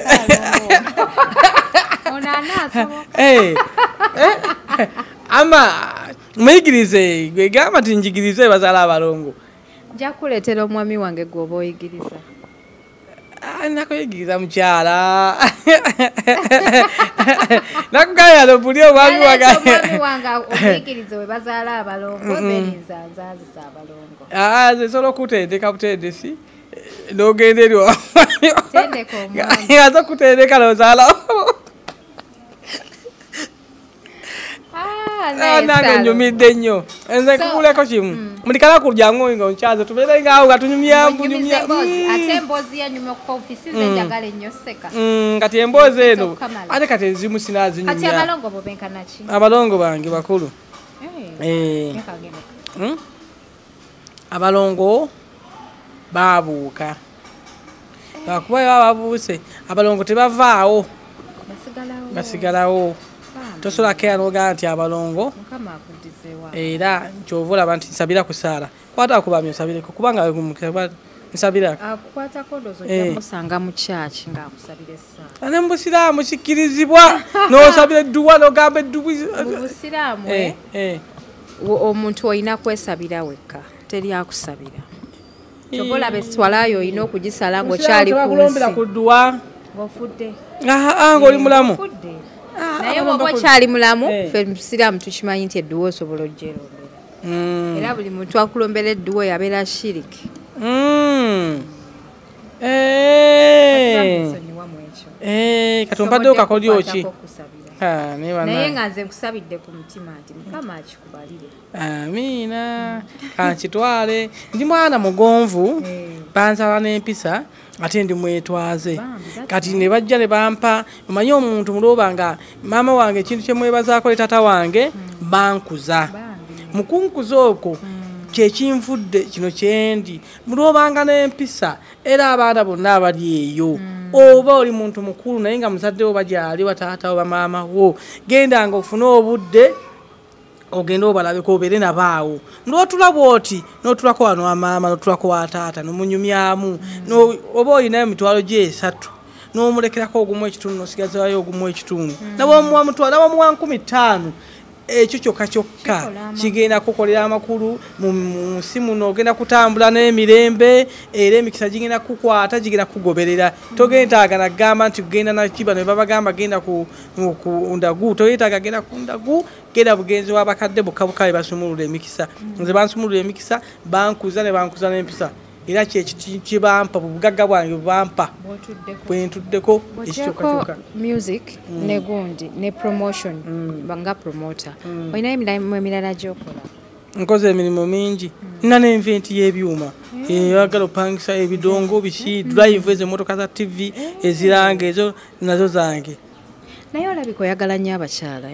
ama muyigirize gwegamba nti njigirize bazaala abalongo nja kuleetera omwami wange gwoba oyigiriza nakuyigiriza mukyala nakugayalo buli omwami wange omuyigirize we bazaala abalongo berinza nzaazisa abalongo zesobola okutendeka butendesi n'ogenda eri aza kutendeka nozaala nange nyumidde nnyo nze nkuguleko kimu mulikala kulyangu nga nkyaze tubeere ngaawo nga tunyumyambunyumya ate emboozi yanyuma okufisi ze njagala ennyo seka kati emboozi eno ate kati ezimu sinazinyumya kati abalongo bo benkana ki abalongo bange bakulu abalongo baabuuka lwakuba baba babuuse abalongo tebavaawo basigalawo tosobola kera n'ogamba nti abalongo era kyova olaba nti nsabira ku Saala kwata akubamya osabireko kubanga nsabira akukwatako ndowooza ojja musanga mu kyaki ng'akusabira Essaala ne mu busiraamu kikkirizibwa n'osabira edduwa n'ogamba edduwa mu busiraamu omuntu olina kwesabira wekka teri akusabira kyova olaba eswalayo olina okugisala ng'okyali ku nsi ng'ofudde ng'oli mulamu naye bwoba okyali mulamu ffe musiraamu tukimanyi nti edduwa osobola ogyerombera era buli muntu akulombera edduwa oyo abeera shiriki kati ombadde okakolyo ki naye nga nze nkusabidde ku mutima nti Mukama akikubalire amiina kankitwale ndi mwana mugonvu bansala n'empisa ate ndi mwetwaze kati ne bajja ne bampa omanyi omuntu mulooba nga maama wange ekintu kye mwebazaako ne tata wange bankuza mukunkuza okwo kyekinvudde kino kyendi mulobanga n'empisa era abaana bonna abali eyo oba oli muntu mukulu naye nga muzadde wo bagyali wataata wo bamaama wo genda nga ofune obudde ogenda obalabeko obeere nabaawo n'otulaba oti n'otulako wano amaama n'otulako wataata n'omunyumyamu oba olinayo emitwalo gye 3 n'omulekerako ogumu ekitundu n'osigazayo ogumu ekitundu nabamuwa mutwalo nabamuwa 15 ekyo kyokka kigenda kukolera amakulu mu nsi muno ogenda kutambula n'emirembe era emikisa gigenda kukwata gigenda kugoberera togenda nagamba nti genda nakiba ne babagamba genda ku ndagu toyetaga genda ku ndagu genda bugenzi w'abakadde bukabuka basumulula emikisa nze bansumulula emikisa bankuza n'empisa era kyekibampa bugagga bwange bampa bwentuddeko ekyoka music ne gundi ne promotion banga promoter oyina emirimu emirala gy'okola nkoze emirimu mingi nina n'enventi y'ebyuma oyagala opangisa ebidongo biki drive ez'emmotoka za tv eziranga ezo nazo zange naye olabika oyagala nnyo abakyala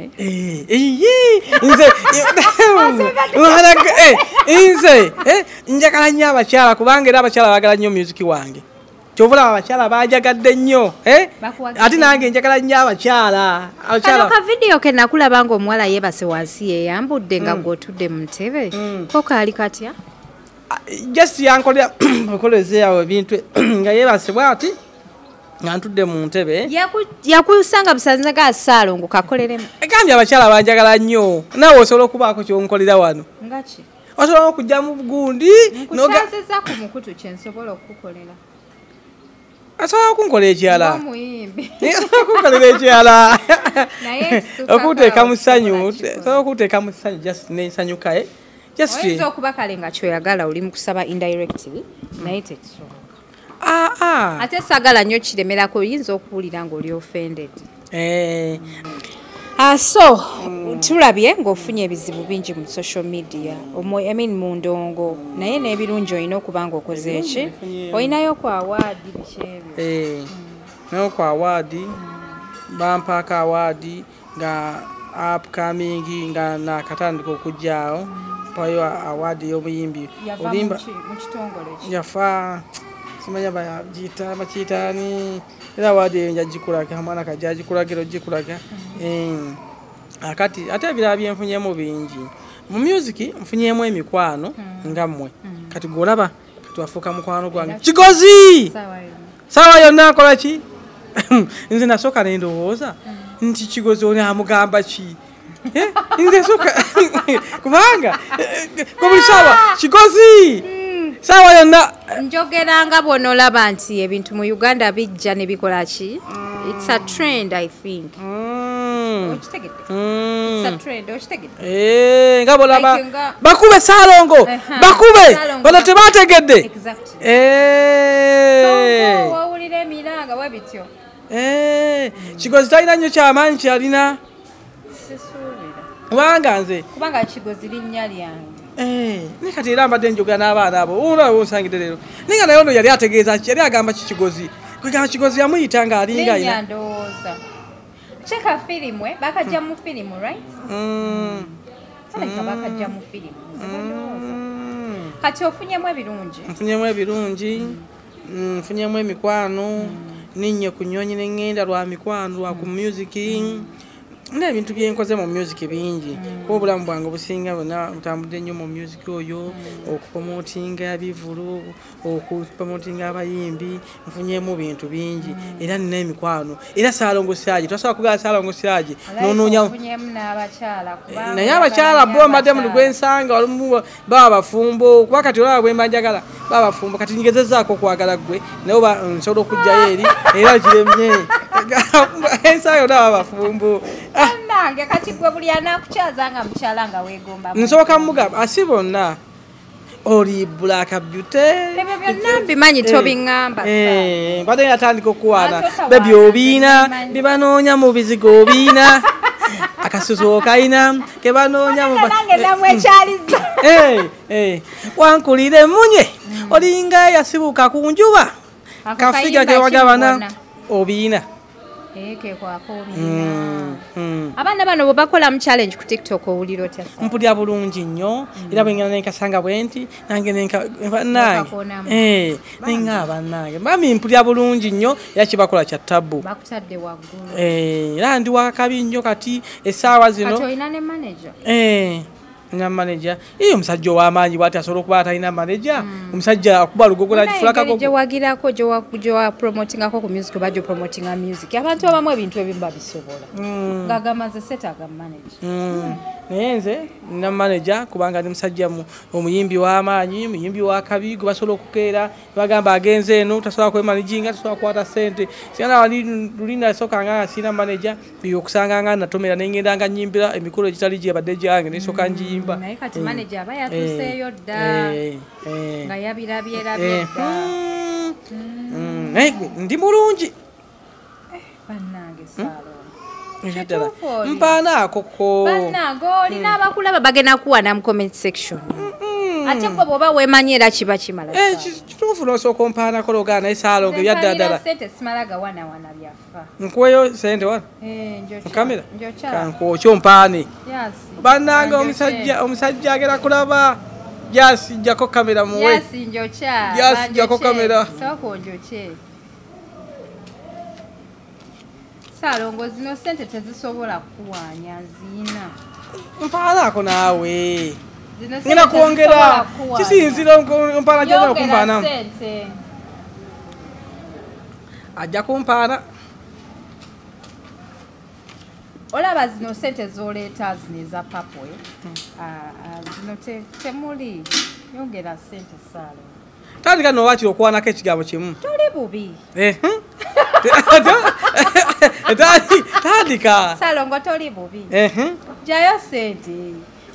nze njagala nnyo abakyala kubanga era abakyala bagala nnyo music wange kyovulaba abakyala bajagadde nnyo ate nange njagala nnyo abakyala kano ka vidiyo ke nakulaba nga omuwala yeebase wansi yeyambudde nga gw'otudde mu ntebe ko kaali katya just yankolera mukolezeawo ebintu nga yeebase bwati nga ntudde mu ntebe yakusanga busanze ga saalongo kakoleremu egambye abakyala banjagala nnyo naawe osobola okubaako kyonkolera wano ngaki osobola okujja mu bugundi nkukyazeza ku mukutu kyensobola okukukolera asobola okunkola ekyala okunkolera ekyala okuteeka mu ssanyu osobola okuteeka mu ssanyu just nensanyuka oyinza okuba kale nga kyoyagala oli mu kusaba indirectly naye tekisobola ate sagala nnyo kiremerako oyinza okuwulira ng'oli offended so tulabye ng'ofunye ebizibu bingi mu social media mu ndongo naye n'ebirungi olina okuba ng'okoze eki olinayo ku awaadi bikyebyo nayo ku awaadi bampaaka awaadi nga upcoming nga nakatandika okujjaawo payo awaadi y'obuyimbi olimba yafa simanya bakiyitaani era awaadi eyo njagikulaga amwana kajagikulagira ogikulaga akati ate ebirala byenfunyemu bingi mu music nfunyemu emikwano nga mmwe kati golaba kati wafuuka mukwano gwange kigozi sawa yonna akola ki nze nasooka nendowooza nti kigozi oli amugamba ki nze soka kubanga buli sawa kigozi sawa yonna njogeranga bw'onolaba nti ebintu mu Uganda bijja ne bikola ki it's a trend I think nga bolaba bakube Saalongo bakube bano tebategedde wawulira emiranga webityo kigozi talina nnyo kyamaanyi kyalina kubanga nze kubanga kigozi linnya lyange ne kati era mbadde njogera n'abaana abo olaba onsangidde leero ninga naye ono yali ategeeza ki yali agamba kikigozi kwegamba kigozi yamuyita ng'alinga ina ndowooza cheka firimu bakajja mu firimu right bakajja mu firimu kati ofunyemu ebirungi nfunyemu emikwano ninnye ku nnyonyi n'eŋŋenda lwa mikwano lwa ku music n'ebintu byenkoze mu music bingi kuba obulamu bwange obusinga bonna ntambudde nnyo mu music oyo okupromotinga bivulu okupromotinga abayimbi nfunyemu bintu bingi era nina emikwano era Saalongo Siraji twasobola kugala Saalongo Siraji nononya naye abakyala bo mbadde mu gwensanga walimu baba bafumbo kuba kati olaba bwe mbanjagala baba bafumbo kati ngezezaako okwagala ggwe naye oba nsobola okujjayo eri era kiremye ensanga yonna baba bafumbo nange kati gwe buli anakukyaza nga mukyala nga weegomba nsoboka mugamba asi bonna oli Black Beauty ebyo byonna mbimanyi tobiŋŋamba mbadde yatandika okuwaana bebi obiina bibanoonya mu bizigo obiina akasusu okayina kebanoonya nange namwe ekyaliza wankulire munye olinga yasibuka ku njuba kafiga kewagabana obiina Eke kwako bina. Abaana bano bwe bakola mu challenge ku TikTok owulira otya? Mpulira bulungi nnyo era bwe ngenda nenkasanga bwenti nange nenga bannange mami mpulira bulungi nnyo era kibakola kya ttabu. Bakutadde waggulu. Era ndi wakabi nnyo kati essaawa zino. Kati olina ne manager? Na manager iyo omusajja ow'amaanyi bw'ati asobola okuba atalina manager omusajja akuba lugogo nakifulaka gye wagirako gye wa promotingako ku music oba gye promotinga music abantu abamu ebintu ebimu babisobola ng'agamaze setaga manager. Naye nze nina manager kubanga ndi musajja omuyimbi w'amaanyi muyimbi w'akabi gwe basobola okukeera bagamba agenze eno tasobola kwemanaginga tasobola kukwata ssente sigana luli nasooka nga sina manager byokusanga nga natomera nengenda nga nyimbira emikolo egitali gyebadde gyange nesooka njiyimba. Naye kati manager aba yatuseeyo dda nga yabirabyerabye dda. Ndi mulungi bannange Saalongo. Mpaanaako ko bannange olina abakulaba bagenda kuwana mu comment section. Ate gwe bw'oba weemanyi era kiba kimala. Kituufu n'osooka ompaanako logaana naye Saalongo ebyaddadala. Sente simala gawana byafa. Nkuweyo sente wano? Mukamera? Kankwokyo mpaane. Bannange omusajja agera kulaba. Jasi jako kamera muwe. Jasi njocha. Jasi jako kamera. Soko njoche. Saalongo zino sente tezisobola kuwanya zina. Mpaanako naawe. Ngina kuongera. Kisinzira mpaana jana kumpaana. Ajja kumpaana. Olaba zino sente zoleeta zino eza papo zino temuli yongera sente Saalongo. Tandika no wakiri okuwanako ekigambo kimu. Toli bubi. Tandika. Saalongo toli bubi. Jayo sente.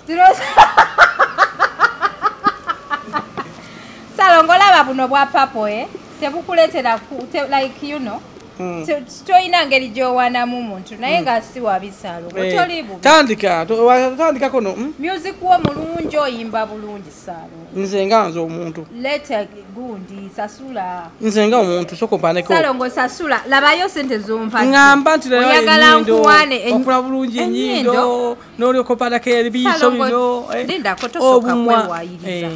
Saalongo laba buno bwa papo tebukuleetera like you know. Toyina ngeri gy'owanamu muntu naye nga si wabi Saalongo toli bubi. Tandika kono. Music wo mulungi oyimba bulungi Saalongo. Nze nga nze omuntu. Leta gundi sasula. Nze nga omuntu soko mpaneko. Saalongo sasula labayo sente zompa. Ngamba nti lero oyagala nkuwane okula bulungi ennyindo n'oli okopalako ebiso bino. Linda kotosoka kwewayiriza.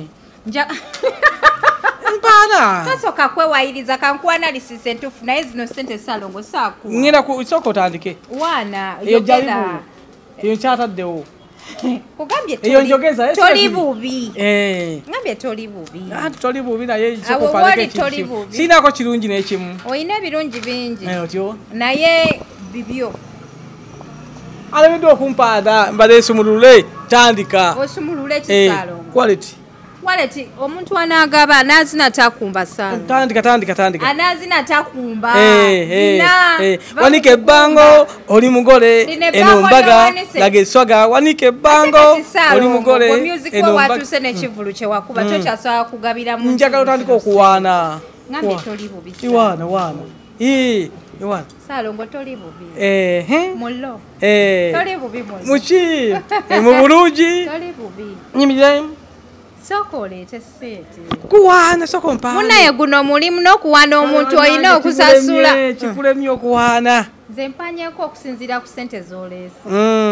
Mpaana. Tasoka kwewayiriza kankuwana lisise ntufu naye zino sente Saalongo saaku. Ngenda ku soko otandike. Wana yogera. Iyo kyataddewo. Kugambye toli bubi. Ngambye toli bubi. Toli bubi naye soko paleke. Sinako kirungi n'ekimu. Oyina ebirungi bingi. Otyo. Naye bibyo. Alabedde okumpaada mbadde sumulule tandika. Osumulule ki Saalongo? Quality. Quality omuntu anaagaba anazina takumba Saalongo. Tandika. Anazina takumba. Wanike bango oli mugole eno mbaga lage swaga wanike bango oli mugole eno mbaga. Watuse n'ekivulu kye wakuba tokyasobola kugabira muntu. Njagala otandika okuwaana. Ngambe toli bubi. Iwaana. Iwaana. Saalongo toli bubi. Mullo. Toli bubi mullo. Muki. Mu bulungi. Toli bubi. Nyimirira. Soko oleete sente. Kuwaana soko mpaana. Munaye guno mulimu n'okuwaana omuntu olina okusasula. Kifulemye okuwaana. Nze mpanyeeko okusinziira ku sente z'oleese.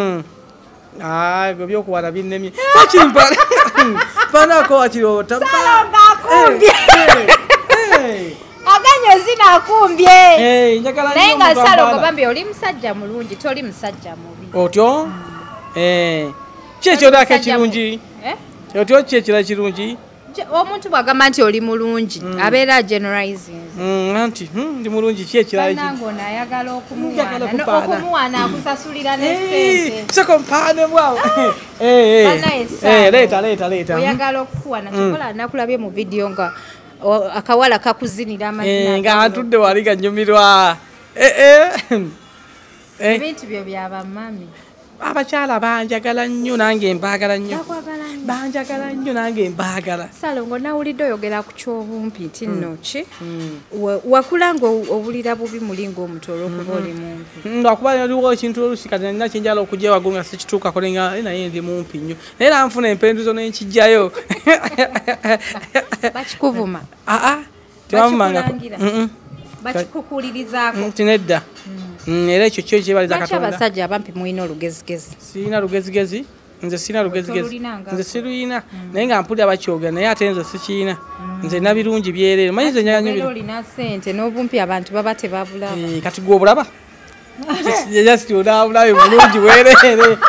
Gwe byokuwaana binnemye. Wakimpaana. Mpaanako wakirota. Saalongo akumbye. Aganyo zinakumbye. Naye nga Saalongo bambi oli musajja mulungi toli musajja mubi. Otyo? Kyekyo ekirungi. Otyo kyekira kirungi. Omuntu bwagamba nti oli mulungi abeera generalizing. Anti ndi mulungi kyekira iki. Nango nayagala okumuwaana akusasulira n'essente. Soko mpaane bwawo. Leeta. Oyagala okukuwaana kikola nakulabye mu video nga akawala kakuzinira amazina. Nga atudde wali ganyumirwa. Ebintu byo byaba mami. Abakyala banjagala nnyo nange mbaagala nnyo. Banjagala nnyo nange mbaagala. Saalongo nawulidde oyogera ku ky'obumpi nti nno ki? Wakula ng'owulira bubi mulinga omuntu olw'okuba oli mumpi. Lwakuba waliwo ekintu olusi kati nalina kyenjala okujja waggulu nga sikituukako naye ndi mumpi nnyo. Naye era nfuna empenduzo n'enkijjayo. Bakikuvuma? Tebamumanga. Bakikukulirizaako? Tinedda. era ekyo kyo kyebaliza Katonda. Abasajja abampi muina olugezigezi. Sirina lugezigezi. Nze sina lugezigezi. Nze siruyina. Naye nga mpulira bakyogera naye ate nze sikiina. Nze na birungi byereere. Manyi nze nyanya bino. Olina ssente n'obumpi abantu baba tebabula. Kati gwe obulaba. Just obulabe bulungi weereere.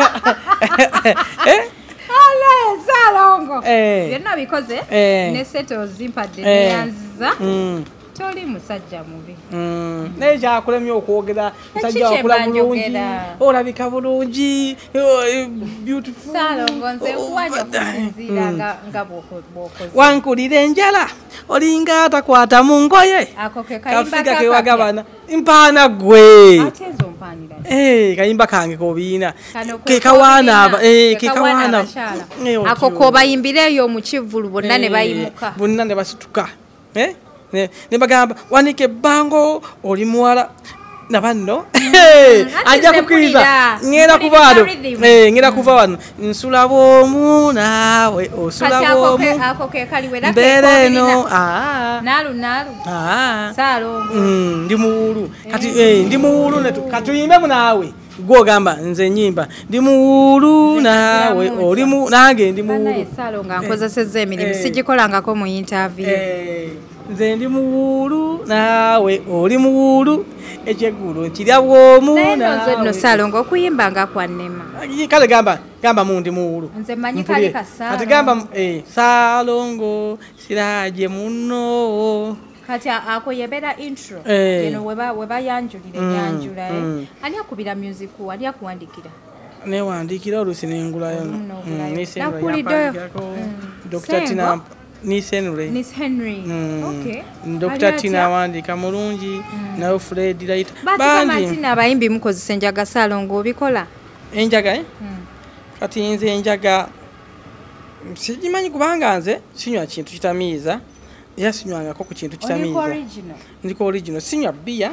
Salongo. Byonna bikoze ne sete ozimpadde neyanziza. Toli musajja mubi. Naye kyakulemye okwogera musajja wakula bulungi. Olabika bulungi. Beautiful. Salongo nze nkuwanya kusinziira nga bw'okoze. Wankulira enjala olinga atakwata mu ngoye. Ako ke kayimba Kafika ke wagabana. Mpaana gwe. Ate ezo mpaanira. Kayimba kange kobiina. Ke kawaana ke kawaana. Ako ko bayimbireyo mu kivulu bonna ne bayimuka. Bonna ne basituka. Ne bagamba wanike bango oli muwala nabanno ajja kukkiriza ngenda kuvaado ngenda kuva wano nsula bw'omu naawe osula bw'omu ako ke kaliwe mbeera eno naalu Salongo ndi muwulu kati ndi muwulu katuyimbe naawe gwogamba nze nyimba ndi muwulu naawe oli mu nange ndi muwulu Salongo nkozesezza emirimu sigikolangako mu interview nze ndi muwulu naawe oli muwulu ekyeggulo nkirya bw'omu naawe no Salongo okuyimba nga kwannema kale gamba mundi muwulu nze manyi kali kasala kati gamba Salongo siraje muno kati ako yebera intro eno weba yanjulire yanjula ani akubira music ani akuwandikira newandikira olusi nengulayo nakulido Dr. Tina Nis Henry. Okay. Dr. Tina wandika mulungi nayo Fred Light. Bandi na bayimbi mukozesa enjaga Salongo obikola. Enjaga kati nze enjaga sijimanyi kubanga nze sinywa kintu kitamiiza. Yasinywanga ko ku kintu kitamiiza. Ndiko original. Sinywa bia.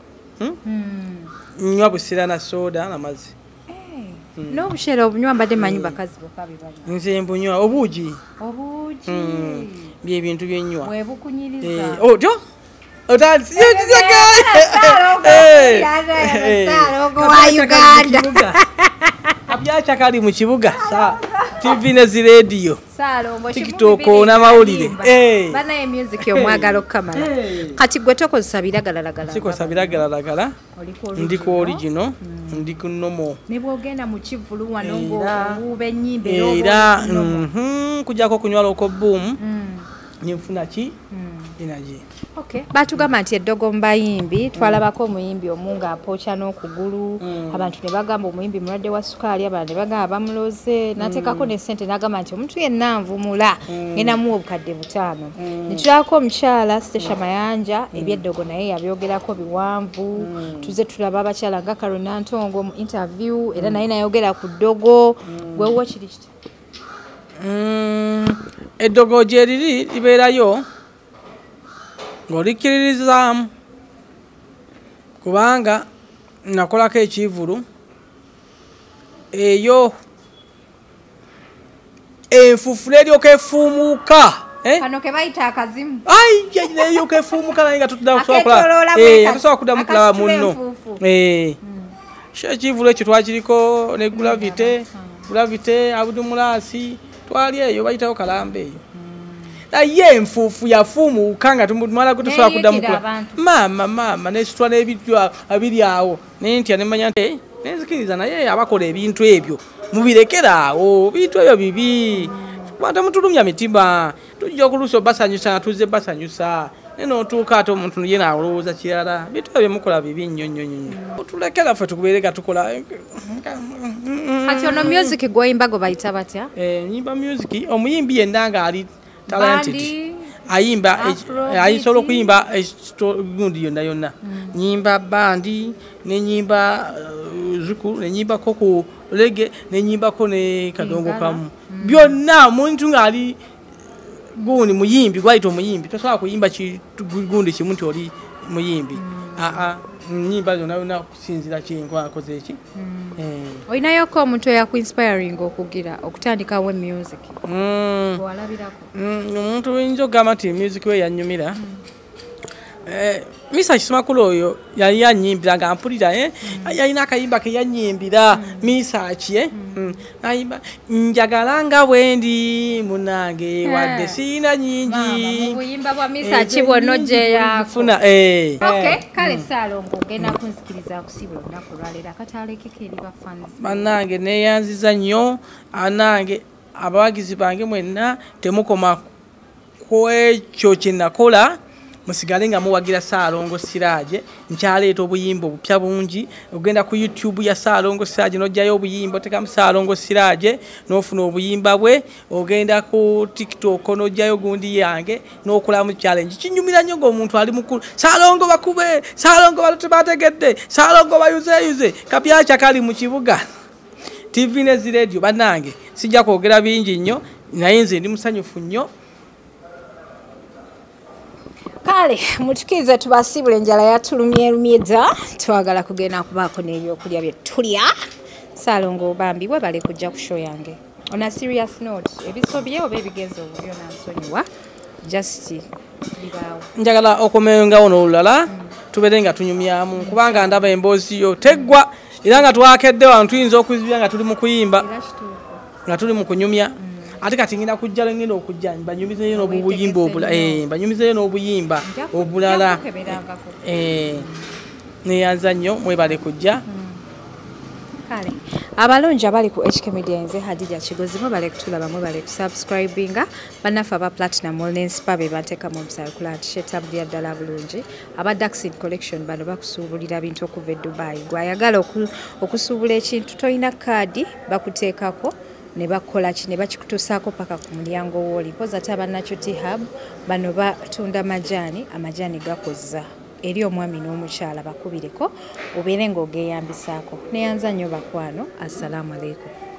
Nywa busira na soda na mazi. No bushera obunywa mbadde manyi bakazi bokabi bali. Nze mbunywa obuugi. Bye bintu byenywa. Webukunyiriza. Jo? Otati Salongo wa Uganda. Abyacha kali mu kibuga. TV ne zi radio. Salongo TikTok na mawulire. Bana ye music omwagalo kamala. Kati gwe tokozesa biragala. Sikosa biragala. Ndiko original, ndiko nomo. Ne bwogenda mu kivulu wano ngo ube nyimbe robo. Era kujako kunywala uko boom. Nyimfuna ki? Inaji. Okay. Batugamba nti eddogo mbayimbi twalabako omuyimbi omunga apocha n'okugulu abantu ne bagamba omuyimbi mulwadde wa sukaali abandi bagamba bamuloze nateekako ne ssente n'agamba nti omuntu yenna nvumula ngenda muwa obukadde 5 netulabako omukyala Stesha Mayanja ebyeddogo naye yabyogerako biwanvu tuze tulaba abakyala nga Karona Ntongo mu interview era naye nayogera ku ddogo gwewo kiri kiti eddogo gye liri libeerayo ng'olikiririzamu kubanga nakolako ekivulu eyo enfufu eryoka efuumuuka kano ke bayita akazimu eryoka efuumuka naye nga tusobola kuddamu kulaba munno ekivulu ekyo twakiriko ne Gravite Abudumulasi twali eyo bayitawo Kalambe eyo naye enfuufu yafuumuuka nga tumala kutusobola kuddamu kula maama nesitwa n'ebintu abiri awo nentya nemanya nti nenzikiriza naye abakola ebintu ebyo mubirekeraawo bintu ebyo bibi temutulumya mitima tujja okuluusa basanyusa tuze basanyusa nenotuuka ate omuntu ye nalowooza kirala bintu ebyo mukola bibi nnyo tulekera ffe tukubeereka tukola kati ono music gwoyimba gwe bayita batya nyimba music omuyimbi yenna nga ali talented ayimba ayisobola okuyimba gundi yonna nyimba bandi nenyimba zuku nenyimbako ku lege nenyimbako ne kadongo kamu byonna omuntu ng'ali gundi muyimbi gwayita omuyimbi tosobola kuyimba gundi kimu nti oli muyimbi nyimba zonna okusinzira kyenkwakoze eki oyinayoko omuntu eyakuinspiring okugira okutandikawo music omuntu oyinza okugamba nti music we yanyumira Misa Kismakulu oyo yali yanyimbira nga mpulira yalina akayimba ke yanyimbira Misa ki ayimba njagala nga bwendi munange wadde sina nyingi mu buyimba bwa Misa ki bwono gye yafuna okay kale Saalongo genda kunzikiriza kusibula olunaku lwaleero akataalekeko eri bafans bannange neeyanziza nnyo anange abawagizi bange mwenna temukoma ku ekyo kye nakola musigale nga muwagira Saalongo Sirage nkyaleeta obuyimba obupya bungi ogenda ku YouTube ya Saalongo Sirage n'ojjayo obuyimba otekamu Saalongo Sirage n'ofuna obuyimba bwe ogenda ku TikTok n'ojjayo gundi yange n'okolamu challenge kinyumira nnyo ng'omuntu ali mukulu Saalongo bakube Saalongo bategedde Saalongo bayuzeyuze kapyacha kali mu kibuga TV ne radio bannange sijja kwogera bingi nnyo naye nze ndi musanyufu nnyo kale mutukirize tubasibule enjala yatulumye dda twagala kugenda kubaako n'ebyokulya bye tulya Saalongo bambi bwe bale kujja ku show yange on a serious note ebisobye oba ebigenzo obubyo nansonyiwa just bibaawo njagala okomengawo n'olulala tubeere nga tunyumyamu kubanga ndaba emboozi yo teggwa era nga twakedde wano tuyinza okuzibya nga tuli mu kuyimba nga tuli mu kunyumya ate kati ngenda kujja ngenda okujja banyumizeyo n'obuyimba obula banyumizeyo n'obuyimba obulala neyanza nnyo mwebale kujja kale abalungi abali ku HK Media nze Hadija Kigozi mwebale kutulaba mwebale kusubscribinga bannaffe aba Platinum Olnenspa be bateeka mu bisakula t-shirt abulira ddala bulungi aba Daxid Collection bano bakusuubulira bintu okuva e Dubai gwayagala okusuubula ekintu toyina kaadi bakuteekako ne bakola ki ne bakikutusaako paka ku mulyango w'oli mpoza ate abannakyo T-Hub bano batunda amajani gakozza eri omwami n'omukyala bakubireko obeere ng'ogeeyambisaako neyanza nnyo bakwano assalamu alaikum